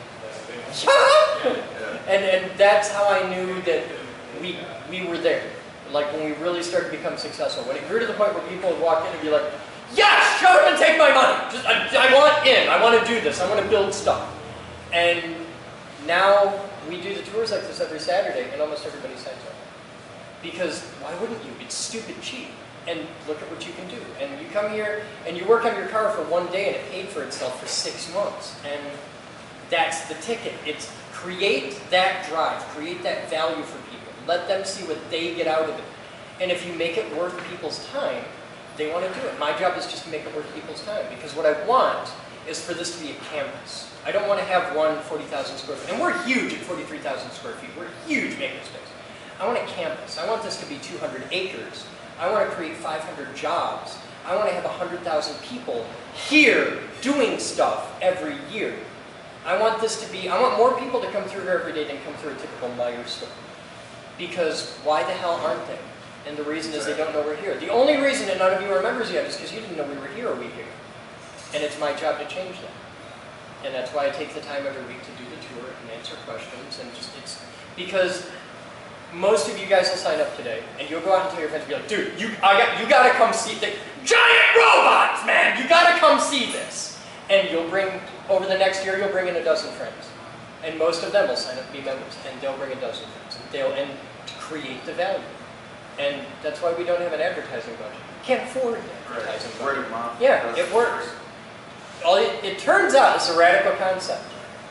that. and and that's how I knew that we we were there. Like when we really started to become successful. When it grew to the point where people would walk in and be like, yes, shut up and take my money. Just I, I want in. I want to do this. I want to build stuff. And now we do the tours like this every Saturday, and almost everybody signs up. Because why wouldn't you? It's stupid cheap. And look at what you can do. And you come here and you work on your car for one day and it paid for itself for six months. And that's the ticket. It's create that drive, create that value for people. Let them see what they get out of it. And if you make it worth people's time, they want to do it. My job is just to make it worth people's time. Because what I want is for this to be a campus. I don't want to have one forty thousand square feet. And we're huge at forty-three thousand square feet. We're a huge makerspace. I want a campus. I want this to be two hundred acres. I want to create five hundred jobs. I want to have one hundred thousand people here doing stuff every year. I want this to be, I want more people to come through here every day than come through a typical Meijer store. Because why the hell aren't they? And the reason is they don't know we're here. The only reason that none of you are members yet is because you didn't know we were here a week ago. And it's my job to change that. And that's why I take the time every week to do the tour and answer questions. And just, it's because most of you guys will sign up today, and you'll go out and tell your friends, be like, dude, you, I got, you gotta come see the giant robots, man! You gotta come see this! And you'll bring, over the next year, you'll bring in a dozen friends. And most of them will sign up to be members, and they'll bring a dozen friends. And they'll, and to create the value. And that's why we don't have an advertising budget. Can't afford an advertising budget. Word of mouth. Yeah, it works. All it, it turns out it's a radical concept.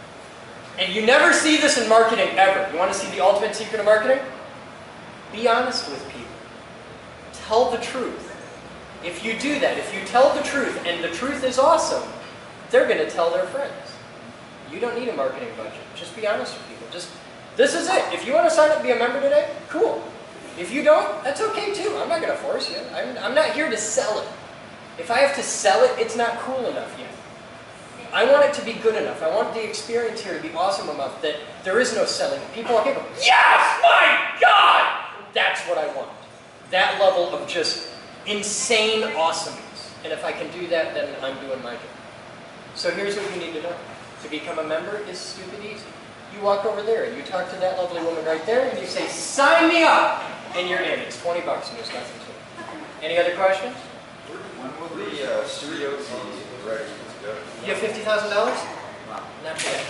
And you never see this in marketing ever. You want to see the ultimate secret of marketing? Be honest with people. Tell the truth. If you do that, if you tell the truth, and the truth is awesome, they're going to tell their friends. You don't need a marketing budget. Just be honest with people. Just, this is it. If you want to sign up and be a member today, cool. If you don't, that's okay too. I'm not going to force you. I'm, I'm not here to sell it. If I have to sell it, it's not cool enough yet. I want it to be good enough. I want the experience here to be awesome enough that there is no selling. People walk in and go, yes, my God! That's what I want. That level of just insane awesomeness. And if I can do that, then I'm doing my job. So here's what you need to know. To become a member is stupid easy. You walk over there and you talk to that lovely woman right there and you say, sign me up! And you're in. It's twenty bucks and there's nothing to it. Any other questions? When will the uh, studio be ready to go? You have fifty thousand dollars? Not bad.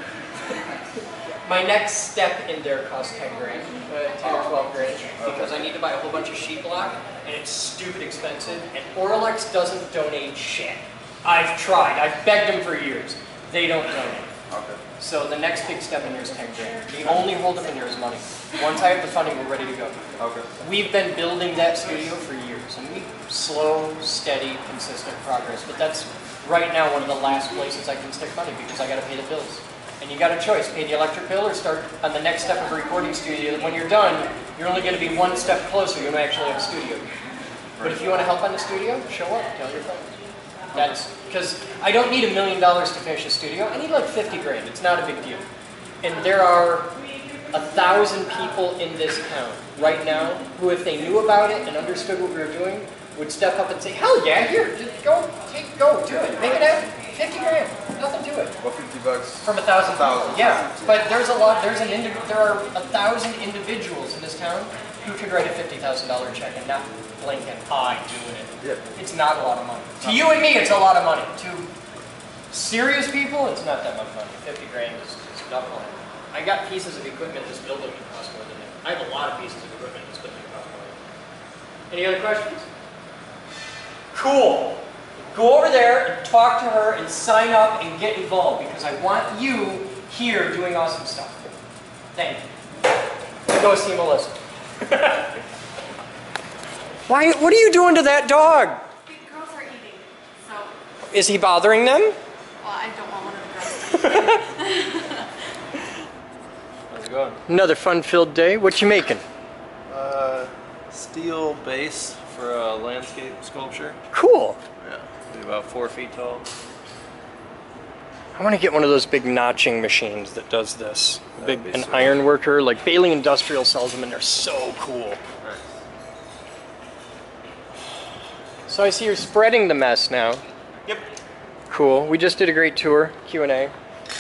My next step in there costs ten grand, uh, ten or twelve grand, because I need to buy a whole bunch of sheet block, and it's stupid expensive, and Oralex doesn't donate shit. I've tried, I've begged them for years. They don't donate. Okay. So the next big step in there is ten grand. The only holdup in there is money. Once I have the funding, we're ready to go. Okay. We've been building that studio for years, and we slow, steady, consistent progress, but that's right now one of the last places I can stick money because I got to pay the bills. And you got a choice, pay the electric bill or start on the next step of a recording studio. When you're done, you're only going to be one step closer. You're going to actually have a studio. But if you want to help on the studio, show up, tell your friends. That's because I don't need a million dollars to finish a studio. I need like fifty grand. It's not a big deal. And there are a thousand people in this town right now who, if they knew about it and understood what we were doing, would step up and say, hell yeah, here, just go, take, go, do it. Make it happen. fifty grand, nothing to it. Well, fifty bucks. From a thousand thousand. people. Yeah, but there's a lot, there's an, indi there are a thousand individuals in this town who could write a fifty thousand dollar check and not blink an eye doing it. Yeah. It's not a lot of money. To you and me, it's a lot of money. To serious people, it's not that much money. fifty grand is, is nothing. I got pieces of equipment in this building that cost more than that. I have a lot of pieces of equipment in this building that cost more than that. Any other questions? Cool. Go over there and talk to her and sign up and get involved because I want you here doing awesome stuff. Thank you. Go see Melissa. Why? What are you doing to that dog? The girls are eating, so. Is he bothering them? Well, I don't want one of the girls to eat. How's it going? Another fun-filled day. What you making? Uh, steel base for a landscape sculpture. Cool. Yeah, be about four feet tall. I want to get one of those big notching machines that does this. Big, be an sweet. iron worker, like Bailey Industrial sells them, and they're so cool. Nice. So I see you're spreading the mess now. Yep. Cool. We just did a great tour, Q and A.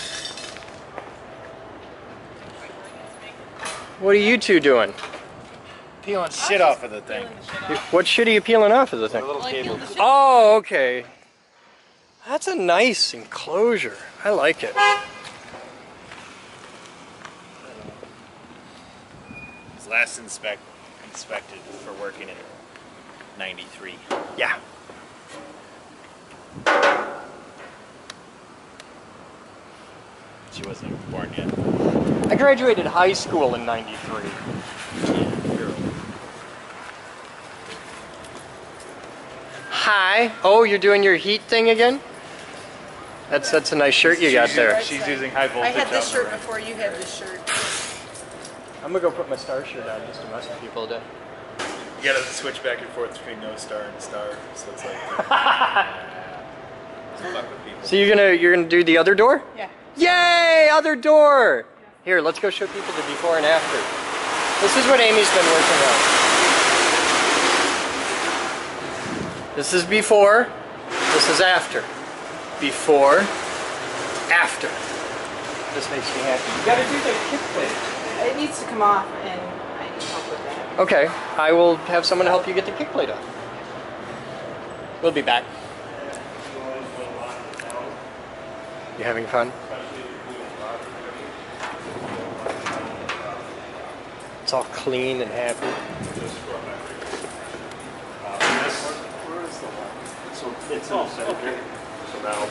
What are you two doing? Peeling shit off of the thing. Peeling the shit off. What shit are you peeling off of the thing? The little Well, I cable. peeled the shit Oh, okay. That's a nice enclosure. I like it. was last inspect inspected for working in ninety-three. Yeah. She wasn't even born yet. I graduated high school in ninety-three. Hi. Oh, you're doing your heat thing again? That's that's a nice shirt you got there. She's using high I voltage. had this on shirt the right. before you had this shirt. I'm gonna go put my star shirt on just to mess with people today. You gotta switch back and forth between no star and star, so it's like it's fuck with people. So you're gonna you're gonna do the other door? Yeah. Yay! Other door. Here, let's go show people the before and after. This is what Amy's been working on. This is before. This is after. Before. After. This makes me happy. You gotta do the kick plate. It needs to come off, and I need help with that. Okay, I will have someone help you get the kick plate off. We'll be back. You having fun? It's all clean and happy. So it's all set here. So now.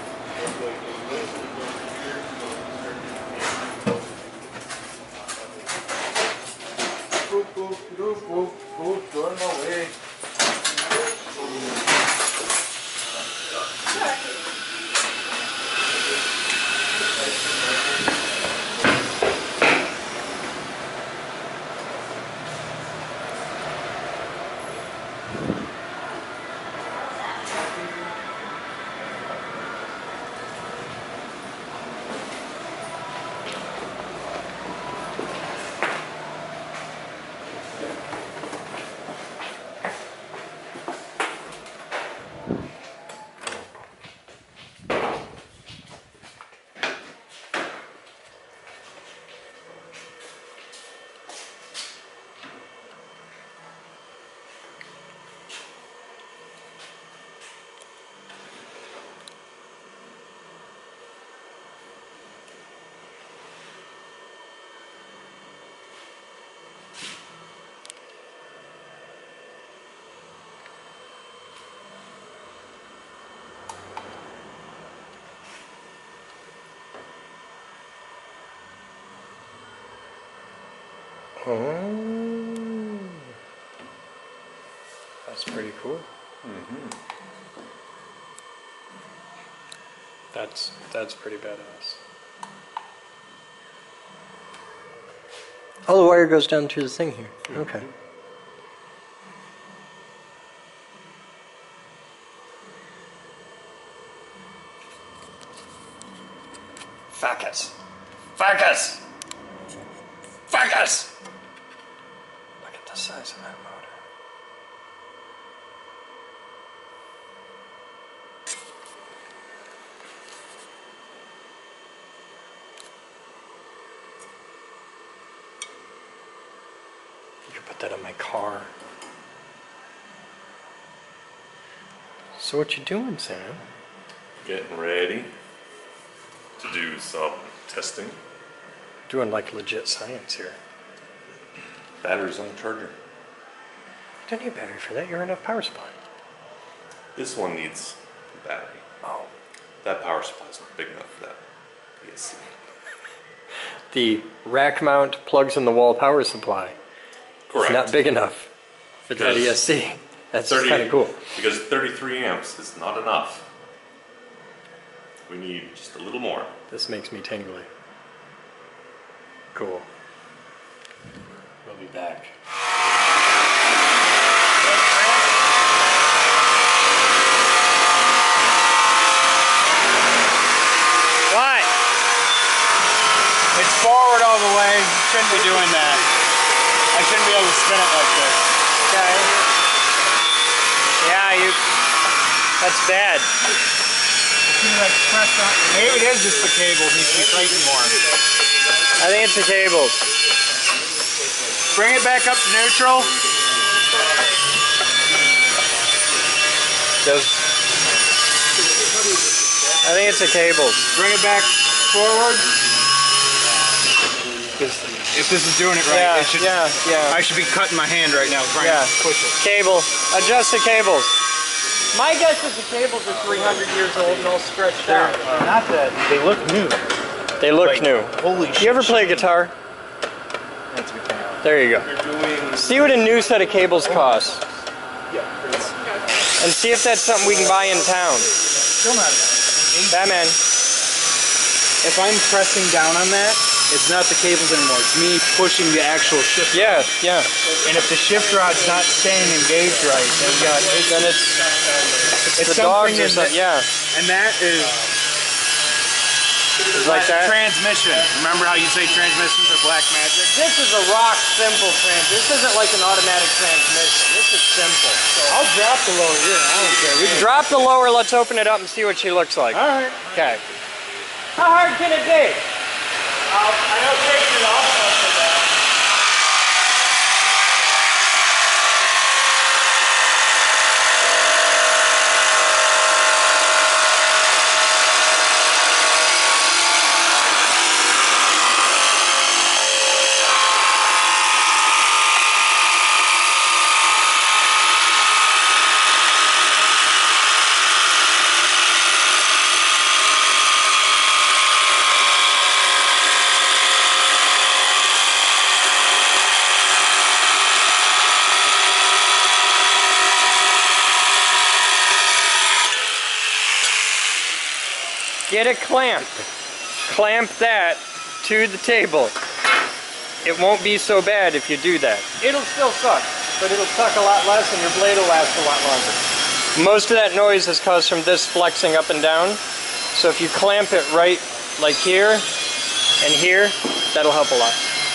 Boop, boop, boop, boop, boop, going my way. Oh, that's pretty cool. Mm-hmm. That's that's pretty badass. Oh, the wire goes down through the thing here. Okay. Focus. Focus. Focus. Look at the size of that motor. You could put that on my car. So what you doing, Sam? Getting ready to do some testing. Doing like legit science here. Batteries on the charger. You don't need a battery for that. You're enough power supply. This one needs a battery. Oh. That power supply's not big enough for that. Yes. The rack mount plugs in the wall power supply. Correct. It's not big enough for that Because E S C. That's thirty kind of cool. Because thirty-three amps is not enough. We need just a little more. This makes me tingly. Cool. We'll be back. shouldn't be doing that. I shouldn't be able to spin it like this. Okay. Yeah, you. That's bad. Like press on. Maybe it is just the cable needs to be tightened more. I think it's the cables. Bring it back up to neutral. Does. I think it's the cables. Bring it back forward. If this is doing it right, Yeah, it should, yeah, yeah. I should be cutting my hand right now trying Yeah. to push it. Cable. Adjust the cables. My guess is the cables are three hundred years old and all stretched out. Not that they look new. They look Like, new. Holy shit. You ever play guitar? That's good. There you go. See what a new set of cables costs. And see if that's something we can buy in town. Still not. Batman. If I'm pressing down on that, it's not the cables anymore. It's me pushing the actual shift. Yeah, yeah. And if the shift rod's not staying engaged right, then we got Then it's, it's, it's the dogs something or in something. the- Yeah. and that is Like that. transmission. Remember how you say transmissions are black magic? This is a rock simple trans. This isn't like an automatic transmission. This is simple. I'll drop the lower here. I don't care. We can Drop the lower. Let's open it up and see what she looks like. All right. Okay. How hard can it be? I know taking it off not so bad. Get a clamp. Clamp that to the table. It won't be so bad if you do that. It'll still suck, but it'll suck a lot less and your blade will last a lot longer. Most of that noise is caused from this flexing up and down. So if you clamp it right like here and here, that'll help a lot.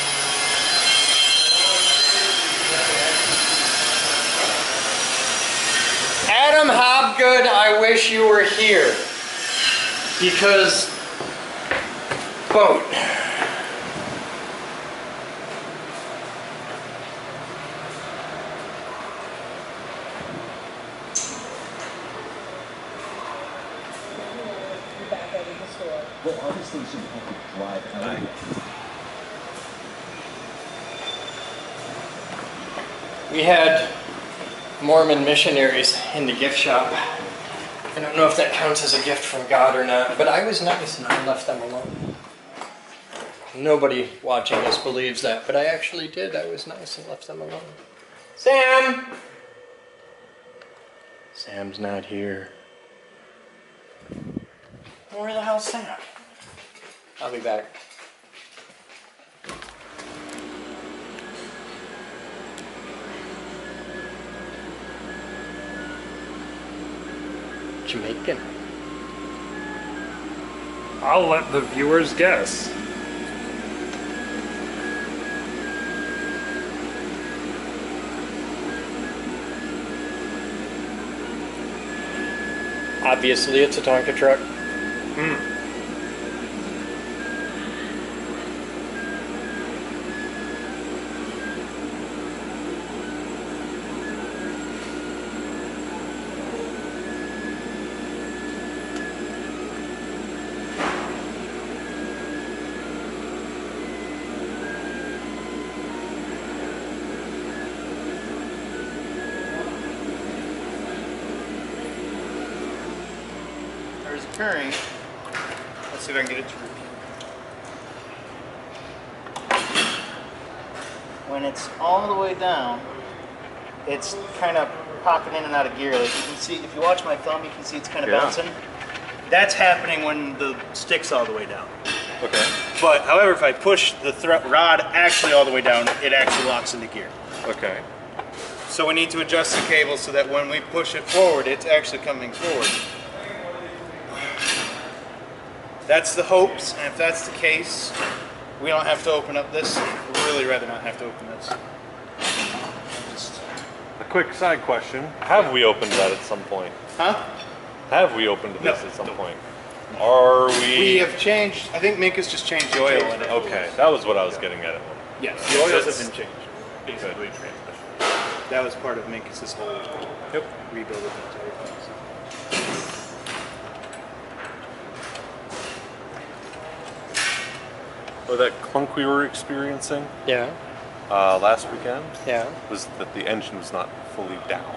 Adam Hobgood, I wish you were here. Because, boat. Well, obviously you shouldn't have to drive out of it. We had Mormon missionaries in the gift shop. I don't know if that counts as a gift from God or not, but I was nice and I left them alone. Nobody watching this believes that, but I actually did. I was nice and left them alone. Sam! Sam's not here. Where the hell's Sam? I'll be back. Jamaican. I'll let the viewers guess. Obviously, it's a Tonka truck. Hmm. There's a pairing. Let's see if I can get it to repeat. When it's all the way down, it's kind of popping in and out of gear. Like you can see, if you watch my thumb, you can see it's kind of Yeah. bouncing. That's happening when the stick's all the way down. Okay. But however, if I push the thro- rod actually all the way down, it actually locks into gear. Okay. So we need to adjust the cable so that when we push it forward, it's actually coming forward. That's the hopes, and if that's the case, We don't have to open up this. We'd really rather not have to open this. Just, A quick side question. Have we opened that at some point? huh? Have we opened this No. at some point? Are we... We have changed. I think Mink has just changed the oil in it. Okay, that was what I was getting at. Yes, the oils That's- have been changed. Basically transmission. That was part of Minkus' whole Yep. rebuild of the entire thing. Or that clunk we were experiencing Yeah. uh, last weekend Yeah. was that the engine was not fully down.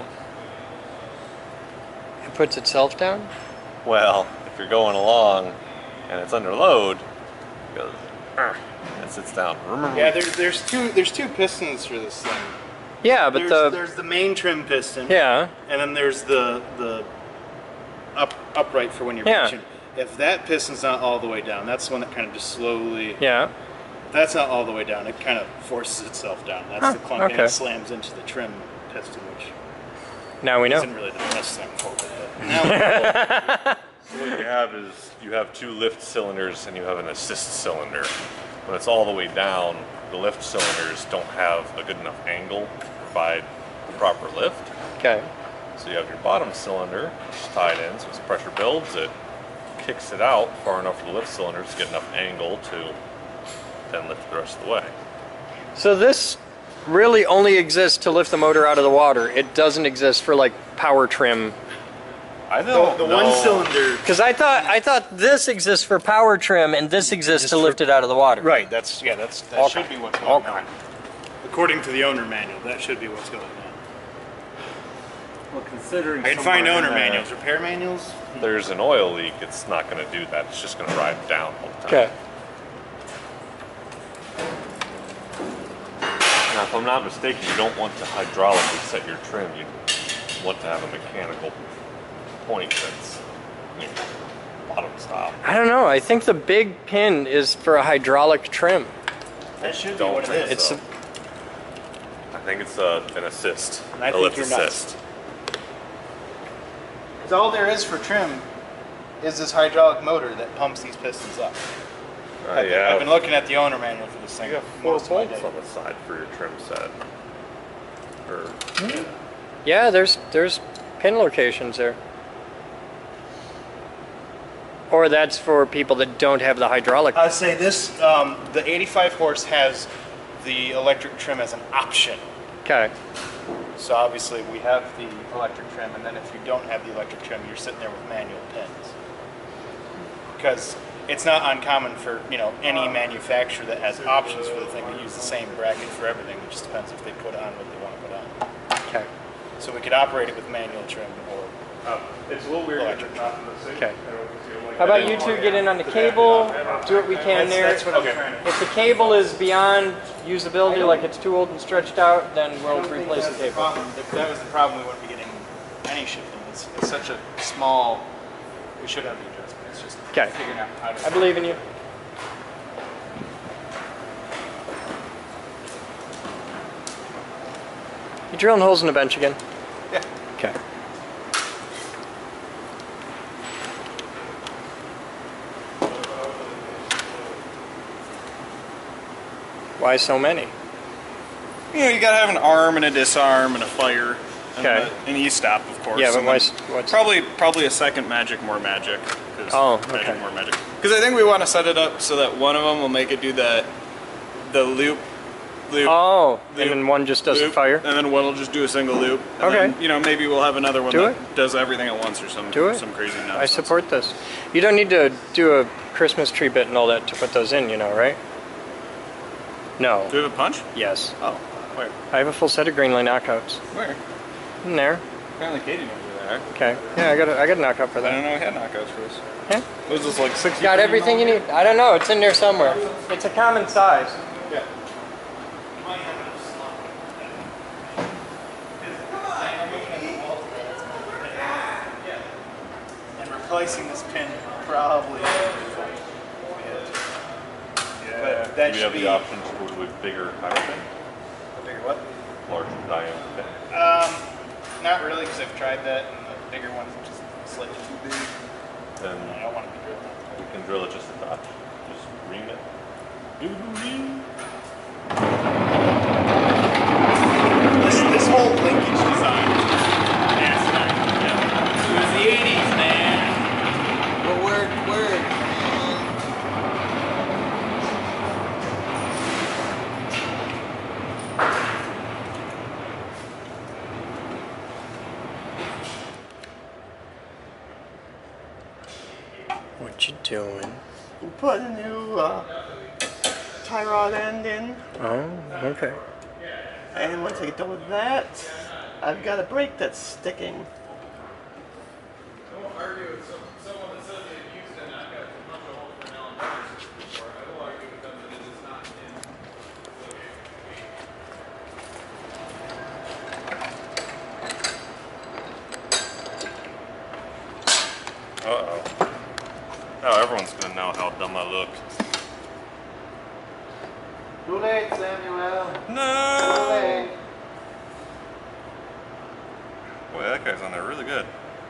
It puts itself down? Well, if you're going along and it's under load, it goes, "Argh," and sits down. Remember? Yeah, there's there's two there's two pistons for this thing. Yeah, but There's, the there's the main trim piston. yeah. And then there's the the up upright for when you're Yeah. pitching. If that piston's not all the way down, that's the one that kind of just slowly. Yeah. If that's not all the way down, it kind of forces itself down. That's Huh, the clunk, and okay. it slams into the trim piston, which Now we know. isn't really the best thing for it. But now we know. So what you have is you have two lift cylinders and you have an assist cylinder. When it's all the way down, the lift cylinders don't have a good enough angle to provide the proper lift. Okay. So you have your bottom cylinder, which is tied in, so as pressure builds, it kicks it out far enough for the lift cylinders to get enough angle to then lift the rest of the way. So this really only exists to lift the motor out of the water. It doesn't exist for like power trim. I the, don't the know. one cylinder. Because I thought I thought this exists for power trim and this exists to lift it out of the water. Right. That's yeah. That's that Okay. should be what's going Okay. on. According to the owner manual, that should be what's going on. Well, considering I can somewhere find in owner there- manuals, repair manuals. There's an oil leak, it's not going to do that. It's just going to ride down all the time. Okay. Now, if I'm not mistaken, you don't want to hydraulically set your trim. You want to have a mechanical point that's, you know, bottom style. I don't know. I think the big pin is for a hydraulic trim. That should be Don't what it think is. It's so. a, I think it's a, an assist. And I a think lift you're nuts. assist. Because all there is for trim is this hydraulic motor that pumps these pistons up. Uh, I've, been, yeah. I've been looking at the owner manual for this thing. You have four most of my bolts day. on the side for your trim set. Or, yeah, there's there's pin locations there. Or that's for people that don't have the hydraulic. I'd say this, um, the eighty-five horse has the electric trim as an option. Okay. So obviously we have the electric trim, and then if you don't have the electric trim, you're sitting there with manual pins. Because it's not uncommon for, you know, any manufacturer that has options for the thing to use the same bracket for everything. It just depends if they put on what they want to put on. Okay. So we could operate it with manual trim or It's a little weird. electric trim. Okay. How about you two get in on the cable, do what we can That's, there. that's what I'm trying to If the cable is beyond usability, like it's too old and stretched out, then we'll replace the That's cable. problem. If that was the problem, we wouldn't be getting any shifting. It's, it's such a small, we should have the adjustment. It's just Okay. figuring out how to. I believe in you. You drilling holes in the bench again? Yeah. Okay. Why so many? You know, you gotta have an arm and a disarm and a fire. And Okay. a- an E-stop, of course. Yeah, but and why then s- what's- Probably, probably a second magic, more magic. 'Cause Oh, magic, okay. more magic. Because I think we want to set it up so that one of them will make it do the, the loop, loop, Oh, loop, and then one just does loop, a fire? and then one will just do a single loop. And Okay. then, you know, maybe we'll have another one Do that it. does everything at once or some, Do it. some crazy nonsense. I support this. You don't need to do a Christmas tree bit and all that to put those in, you know, right? No. Do we have a punch? Yes. Oh, where? I have a full set of Greenley knockouts. Where? In there. Apparently Katie knows where they are. Okay. Yeah, I got a, I got a knockout for I that. don't know we had knockouts for this. Yeah. Was this like sixty? Got everything you need. I don't know. It's in there somewhere. It's a common size. Yeah. And replacing this pin probably. But that Do we should have be the option to go to a bigger higher pin? a bigger what? Larger diameter pin? Um, not really, because I've tried that, and the bigger one's just slightly too big. Then I don't want to be drilling. we can drill it just a touch. Just ream it. This, this whole linkage design is asinine. Yeah. It was the eighties, man. Well, word, word. What you doing? Put a new uh, tie rod end in, Oh, okay. and once I get done with that, I've got a brake that's sticking. Don't argue with some, someone that says they've used it and I've got to punch a hole for an Allen battery before. I will argue with them that it is not in Uh-oh. Now everyone's gonna know how dumb I look. Too late, Samuel. No! Too late. Boy, that guy's on there really good.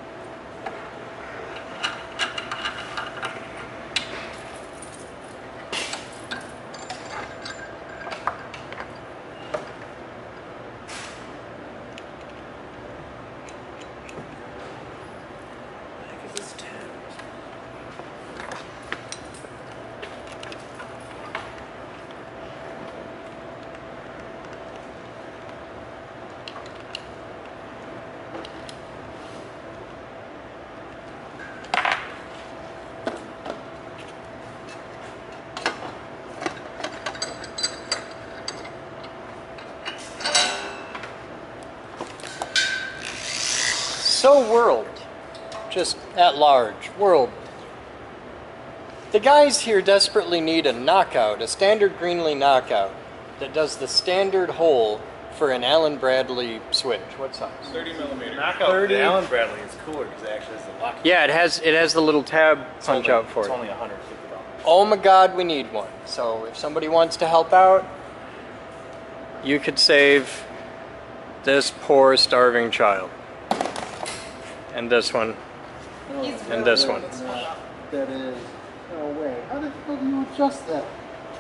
So world, just at large, world. The guys here desperately need a knockout, a standard Greenlee knockout, that does the standard hole for an Allen Bradley switch. What size? thirty millimeter. Knockout thirty. the Allen Bradley is cooler because it actually has the lock. Yeah, it has it has the little tab It's punch only, out for it's it. only one hundred fifty dollars. Oh my God, we need one. So if somebody wants to help out, you could save this poor starving child. And this one. And this one. That is. No way. How the hell do you adjust that?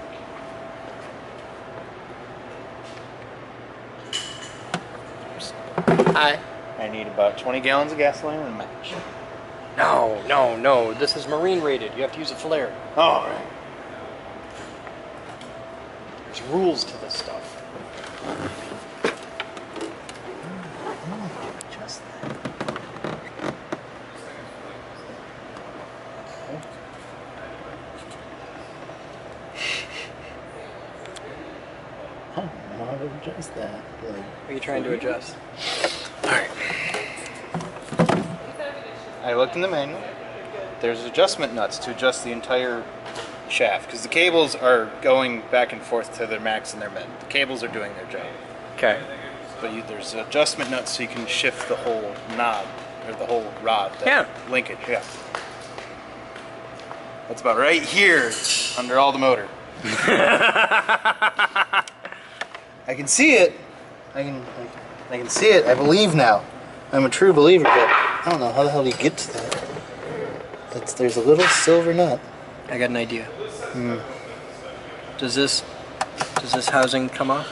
Hi. I need about twenty gallons of gasoline and a match. No, no, no. This is marine rated. You have to use a flare. All right. There's rules to this stuff. Adjust that. I don't know how to adjust that. Like, What are you trying to adjust? I looked in the manual. There's adjustment nuts to adjust the entire shaft because the cables are going back and forth to their max and their min. The cables are doing their job. Okay. But you, there's adjustment nuts so you can shift the whole knob or the whole rod. That Yeah. Linkage, yeah. That's about right here under all the motor. I can see it. I can, I, I can see it. I believe now. I'm a true believer, but I don't know how the hell do you get to that. It's, there's a little silver nut. I got an idea. Hmm. Does this does this housing come off?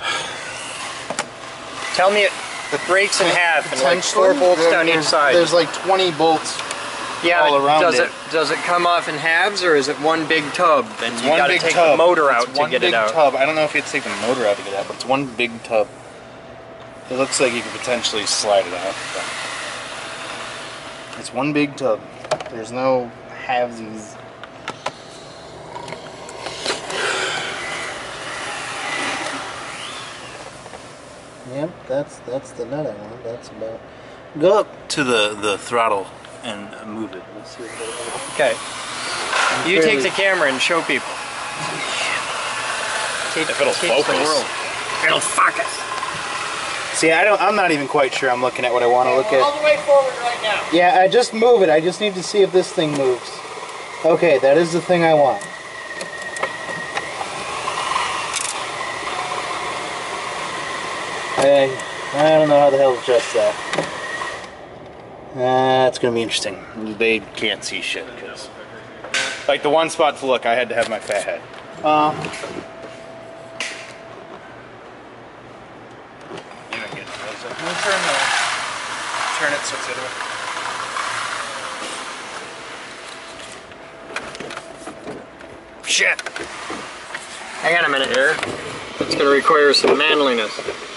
Tell me it breaks in half and like four bolts There- down each there's- side. There's like twenty bolts yeah, all around does it. it does it come off in halves or is it one big tub and It's you one got to big take tub. the motor It's out to one get big it out? Tub. I don't know if you have to take the motor out to get it out, but it's one big tub. It looks like you could potentially slide it out. But it's one big tub. There's no halvesies. Yep, that's that's the nut I want. That's about. Go up to the the throttle and move it. Let's see what that is. Okay. You take the camera and show people. Teach, If it'll teach focus. The world. It'll focus. See, I don't. I'm not even quite sure. I'm looking at what I want to look at. All the way forward right now. Yeah, I just move it. I just need to see if this thing moves. Okay, that is the thing I want. I I don't know how the hell to adjust that. That's gonna be interesting. They can't see shit because, like, the one spot to look, I had to have my fat head. Um. You don't get those. I'm gonna turn the turn it so it's the other way. Shit! Hang on a minute here. It's going to require some manliness.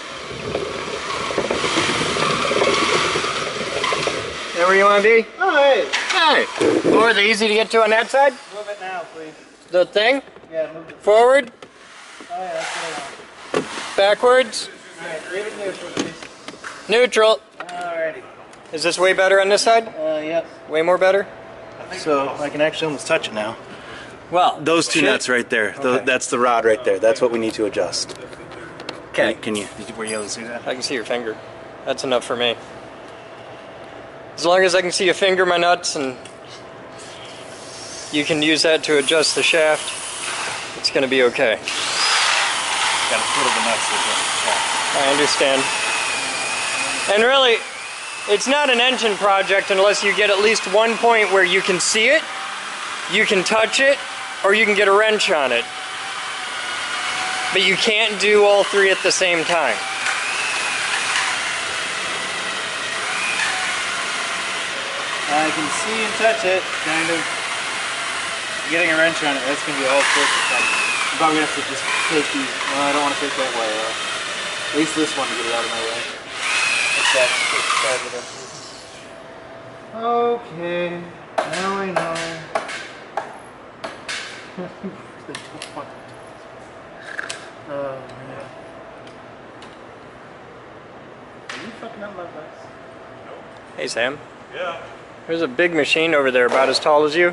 There where you want to be? Oh, hey! Hey! Oh, are they easy to get to on that side? Move it now, please. The thing? Yeah, move it. Forward? Oh, yeah, that's what I want. Backwards? Alright, leave it neutral, please. Neutral. Alrighty. Is this way better on this side? Uh, yep. Way more better? So, I can actually almost touch it now. Well, Those two shit. nuts right there. Tho- Okay. that's the rod right there. That's what we need to adjust. Okay. Can you, did you, were you able to see that? I can see your finger. That's enough for me. As long as I can see your finger, my nuts, and you can use that to adjust the shaft, it's going to be okay. Got to twiddle the nuts to adjust the shaft. I understand. And really, it's not an engine project unless you get at least one point where you can see it, you can touch it, or you can get a wrench on it. But you can't do all three at the same time. I can see and touch it, kind of. Getting a wrench on it, that's going to be all sorts of fun. I'm probably going to have to just take these. Well, I don't want to take that wire off. At least this one to get it out of my way. That's that. Okay, now I know. Oh, man. Are you fucking up my bus? Hey, Sam. Yeah. There's a big machine over there about as tall as you.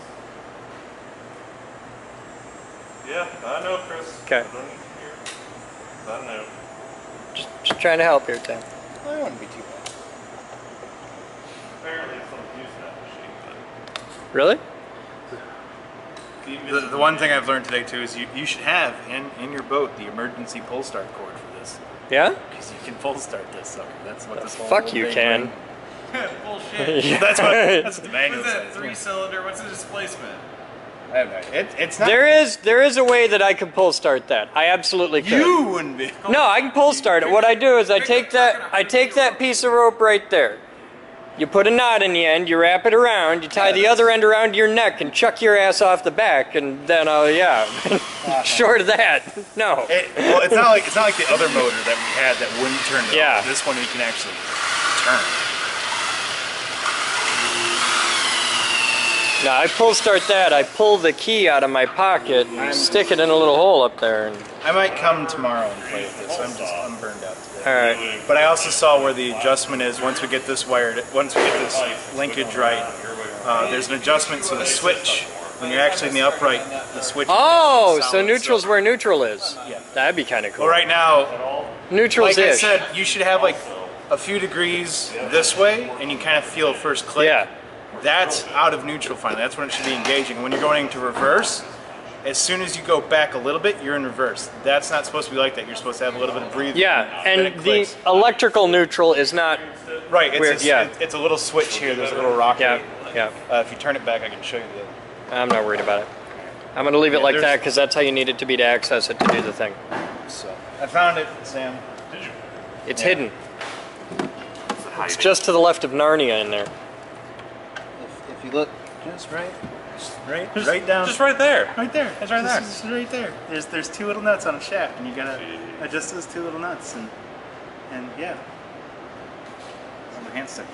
Yeah, I know, Chris. Okay. I know. Just, just trying to help here, Sam. I wouldn't be too bad. Apparently someone's using that machine. Really? The, the one thing I've learned today too is you, you should have in, in your boat the emergency pull start cord for this. Yeah? Because you can pull start this sucker. That's what this whole Fuck whole you thing can. brings. Bullshit. Yeah. That's what that's what the What's manual that? says. Three cylinder? What's the displacement? I have no idea. It, it's not. There is there is a way that I could pull start that. I absolutely could. You wouldn't be. No, I can pull start it. What I do is I take that I take that piece of rope right there. You put a knot in the end, you wrap it around, you tie the other end around your neck and chuck your ass off the back, and then oh yeah. Short of that, no. It, well, it's not like it's not like the other motor that we had that wouldn't turn. At Yeah. all. This one we can actually turn. Now I pull start that. I pull the key out of my pocket and stick it in a little hole up there. And, I might come tomorrow and play with this. I'm just I'm burned out today. all right. But I also saw where the adjustment is once we get this wired, once we get this linkage right. Uh, there's an adjustment so the switch, when you're actually in the upright, the switch. Oh, is so solid. neutral's where neutral is. Yeah. That'd be kind of cool. Well, right now, Neutral's like I ish. said, you should have like a few degrees this way, and you kind of feel a first click. Yeah. That's out of neutral finally. That's when it should be engaging. When you're going into reverse, as soon as you go back a little bit, you're in reverse. That's not supposed to be like that. You're supposed to have a little bit of breathing. Yeah, then it and the clicks. electrical neutral is not. Right, it's, weird, a, yeah. it- it's a little switch here. There's a little rocket. Yeah, yeah. Uh, if you turn it back, I can show you the. I'm not worried about it. I'm going to leave it Yeah, like there's- that because that's how you need it to be to access it to do the thing. So I found it, Sam. It's Yeah. hidden. It's just to the left of Narnia in there. If, if you look just right, just right, right down. Just right there. Right there. It's right there. Just right there. There's there's two little nuts on a shaft, and you gotta adjust those two little nuts, and and yeah. On my hand stick.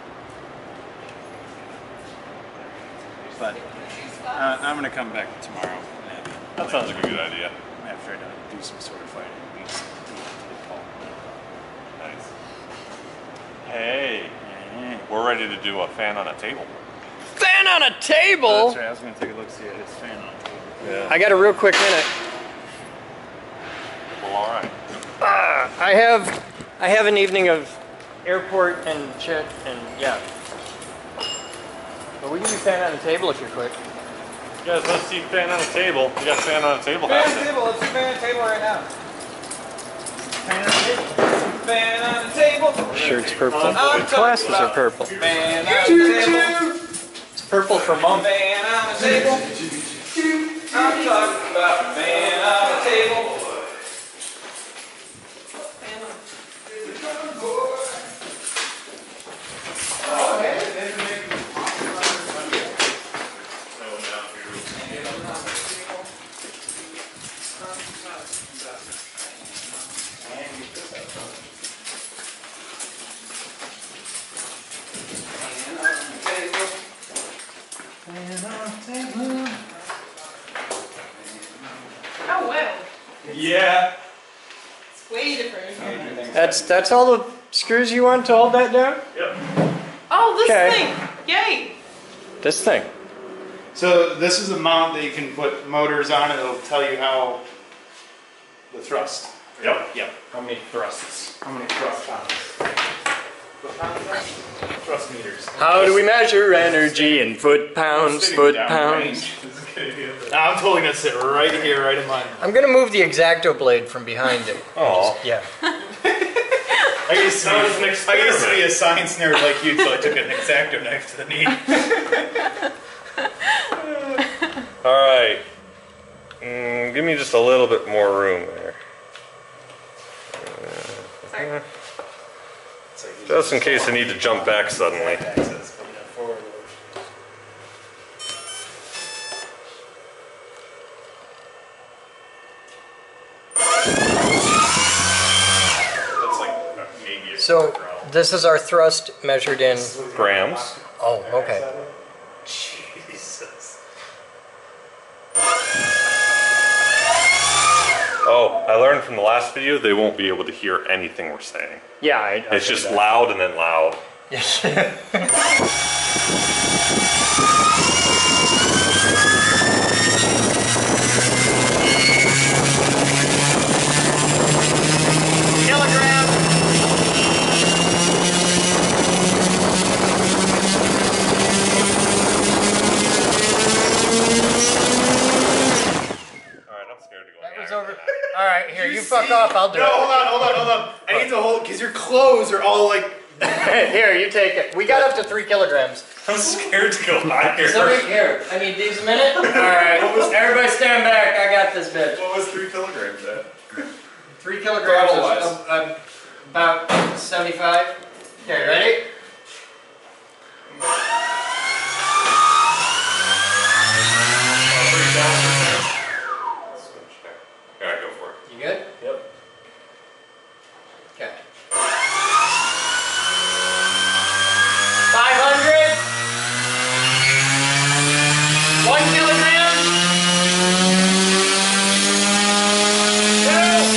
But uh, I'm gonna come back tomorrow. And That sounds like a good idea. after I do some sort of fighting. Beat some- beat Paul. Nice. Hey, Yeah. we're ready to do a fan on a table. Fan on a Oh, table? that's right. I was gonna take a look see at his fan on the table. Yeah. I got a real quick minute. Well, all right. Uh, I have I have an evening of airport and shit, and yeah. But we can do fan on a table if you're quick. You guys want to see fan on a table? You got fan on a table. Fan on have the it. table. Let's do fan on the table right now. Fan on the table. Fan on the table. Shirt's purple. I'm Glasses talking are purple. Fan on the table. It's purple for mom. Fan on the table. I'm talking about the man on the table. Oh, wow. Yeah. It's way different. That's that's all the screws you want to hold that down? Yep. Oh, this Okay. thing. Yay. This thing. So this is a mount that you can put motors on, and it'll tell you how the thrust. Yep. Yep. How many thrusts? How many thrust pounds? Foot pounds? Thrust meters. How do we measure energy in foot pounds, foot pounds? Now I'm totally gonna sit right here, right in mine. I'm gonna move the X-Acto blade from behind it. Oh. Yeah. I used to, That was an be, I used to experiment. be a science nerd like you, so I took an X-Acto knife to the knee. All right. Mm, give me just a little bit more room there. Sorry. Just in case I need to jump back suddenly. That's like maybe a So this is our thrust measured in. Grams. Oh, okay. Jesus. Oh, I learned from the last video they won't be able to hear anything we're saying. Yeah, I, I It's just loud and then loud. Kilogram. Alright, I'm scared to go. That was over. All right, here you fuck off. I'll do No, it. hold on, hold on, hold on. I need to hold, because your clothes are all like... Here, you take it. We got up to three kilograms. I'm scared to go higher. Somebody, here, I need these a minute. All right, everybody stand back. I got this bitch. What was three kilograms at? Three kilograms is Throttle-wise. uh, uh, about seventy-five. Okay, ready? Alright, go for it. You good? Yep. Okay. five hundred. One kilogram. Two.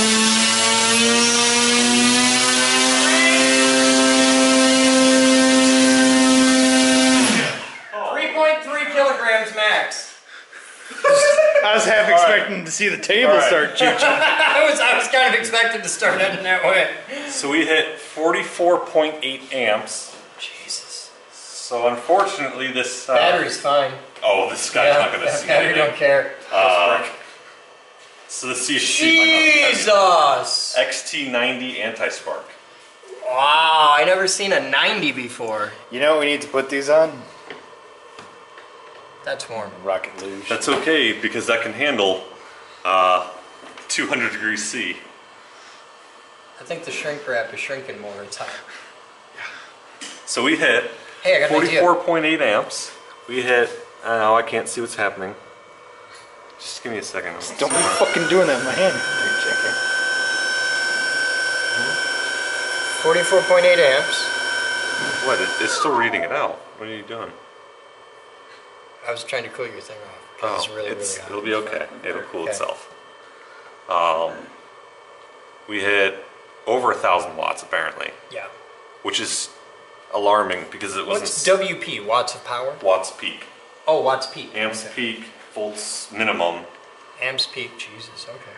Three. three point three kilograms max. I was half expecting to see the table All right. start choo-choo. I was I was kind of expected to start heading that way. So we hit forty-four point eight amps. Jesus. So unfortunately this... Uh, Battery's fine. Oh, this guy's not going to that see battery anything. don't care. Uh, so the C sheet Jesus! X T ninety anti-spark. Wow, I never seen a ninety before. You know what we need to put these on? That's warm. Rocket luge. That's okay because that can handle uh, two hundred degrees C. I think the shrink wrap is shrinking more. It's hot. So we hit Hey, I got an idea. forty-four point eight amps. We hit, oh, I can't see what's happening. Just give me a second. Don't be fucking doing that in my hand. forty-four point eight amps. What? It, it's still reading it out. What are you doing? I was trying to cool your thing off. 'Cause Oh, it's really, it's, really hot. it'll be okay. It'll cool Okay. itself. Um, we hit over a thousand watts apparently, Yeah. which is alarming because it wasn't What's W P? Watts of power? watts peak. Oh, watts peak. Amps Okay. peak, volts minimum. Amps peak. Jesus. Okay.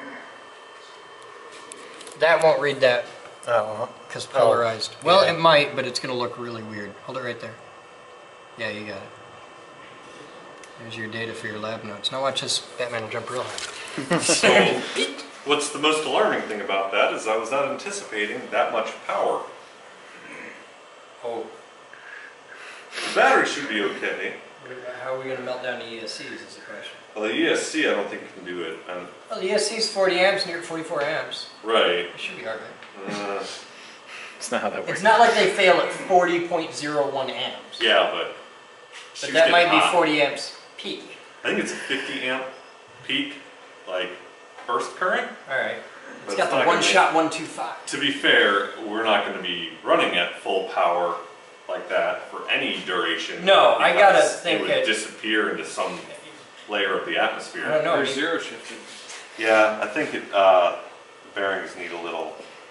That won't read that. Oh, because polarized. Well, yeah. it might, but it's going to look really weird. Hold it right there. Yeah, you got it. There's your data for your lab notes. Now watch this Batman jump real high. So, what's the most alarming thing about that is I was not anticipating that much power. Oh. The battery should be okay. How are we going to melt down the E S Cs is the question. Well, the E S C, I don't think you can do it. Um, Well, the E S C is forty amps and you're at forty-four amps. right. It should be alright. Uh, It's not how that works. It's not like they fail at forty point zero one amps. yeah, but. But shit's that might getting be hot. forty amps peak. I think it's a fifty amp peak, like burst current. Alright. It's But got it's the not one gonna shot one two five. To be fair, we're not going to be running at full power like that for any duration. No, I gotta because think it would it- disappear into some layer of the atmosphere. I don't know. Or zero shifted. Yeah, I think it, uh, bearings need a little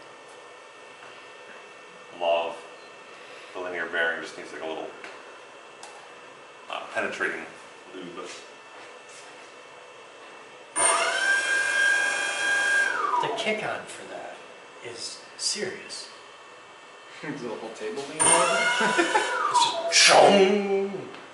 love. The linear bearing just needs like a little uh, penetrating lube. The kick on for that is serious. Is the whole table being over? Shong!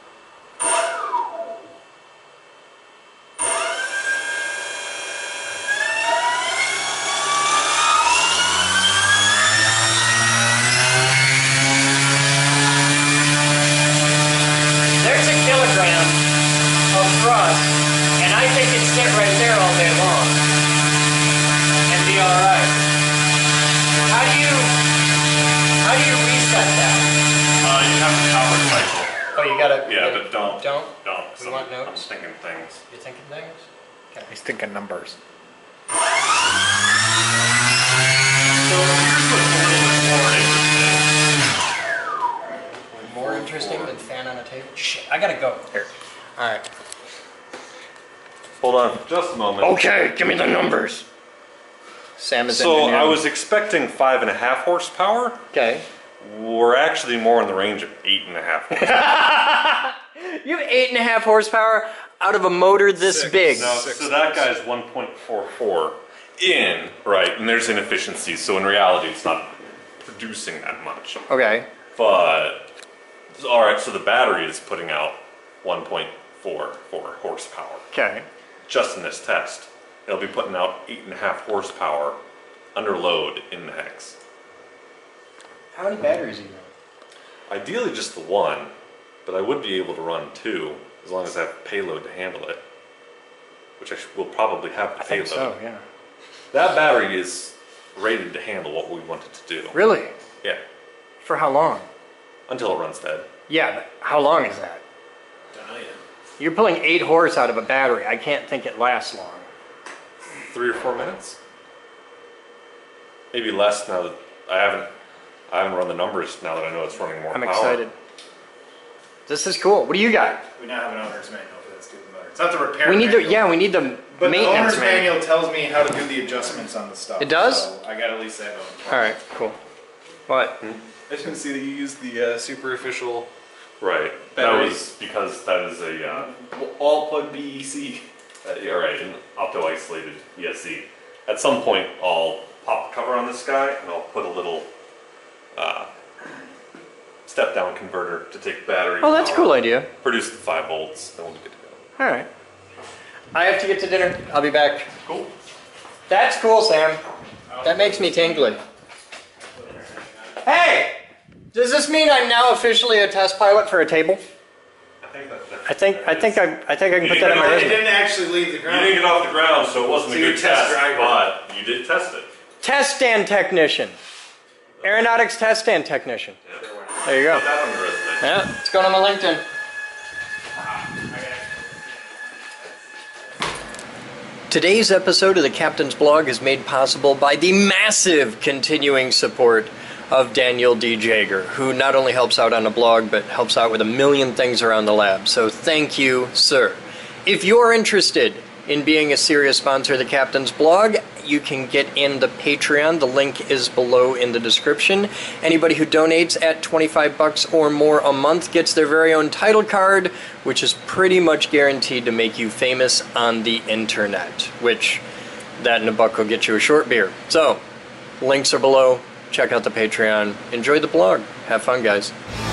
There's a kilogram of thrust, and I think it'd sit right there all day long and be all right. How do you how do you reset that? Uh, you have a power cycle. Oh, you gotta. Yeah, you but don't. Don't. Don't. We I'm- want notes? I'm thinking things. You thinking things? Okay. He's thinking numbers. So here's what's a little bit more interesting. More interesting than fan on a table. Shit, I gotta go. Here. All right. Hold on, just a moment. Okay, give me the numbers. Sam is So engineering. I was expecting five and a half horsepower. Okay. We're actually more in the range of eight and a half horsepower. You have eight and a half horsepower out of a motor this Six. big. No, so that guy's one point four four in, right, and there's inefficiencies, so in reality it's not producing that much. Okay. But, alright, so the battery is putting out one point four four horsepower. Okay. Just in this test. It'll be putting out eight and a half horsepower under load in the hex. How many batteries are you running? Ideally just the one, but I would be able to run two as long as I have payload to handle it. Which I sh will probably have the I think payload. so, yeah. That battery is rated to handle what we want it to do. Really? Yeah. For how long? Until it runs dead. Yeah, but how long is that? Don't know yet. You're pulling eight horse out of a battery. I can't think it lasts long. Three or four minutes? Maybe less now that I haven't I haven't run the numbers now that I know it's running more I'm power. excited. This is cool. What do you got? We now have an owner's manual for that stupid motor. It's not the repair We need the manual. yeah, we need the But the maintenance owner's manual. manual tells me how to do the adjustments on the stuff. It does? So I got at least that going. All right, cool. What? I didn't see that you used the uh, super official Right. That Battery. was because that is a uh, all plug B E C. uh, yeah, right, an opto-isolated E S C. At some point I'll pop the cover on this guy and I'll put a little uh, step down converter to take battery Oh, that's a power, cool idea. produce the five volts, then we'll be good to go. All right. I have to get to dinner. I'll be back. Cool. That's cool, Sam. That makes me tingly. Hey! Does this mean I'm now officially a test pilot for a table? I think that, that I think I think I I think I can put that on my It resume. didn't actually leave the You ground. didn't get off the ground, so it wasn't So a you good test test, driver. but you did test it. Test stand technician. Aeronautics test stand technician. There you go. Put that on your resume. Yeah, it's going on my LinkedIn. Today's episode of the Captain's Blog is made possible by the massive continuing support of Daniel D. Jager, who not only helps out on the blog, but helps out with a million things around the lab. So thank you, sir. If you're interested in being a serious sponsor of the Captain's Blog, you can get in the Patreon. The link is below in the description. Anybody who donates at twenty-five bucks or more a month gets their very own title card, which is pretty much guaranteed to make you famous on the internet, which that and a buck will get you a short beer. So, links are below. Check out the Patreon. Enjoy the blog. Have fun, guys.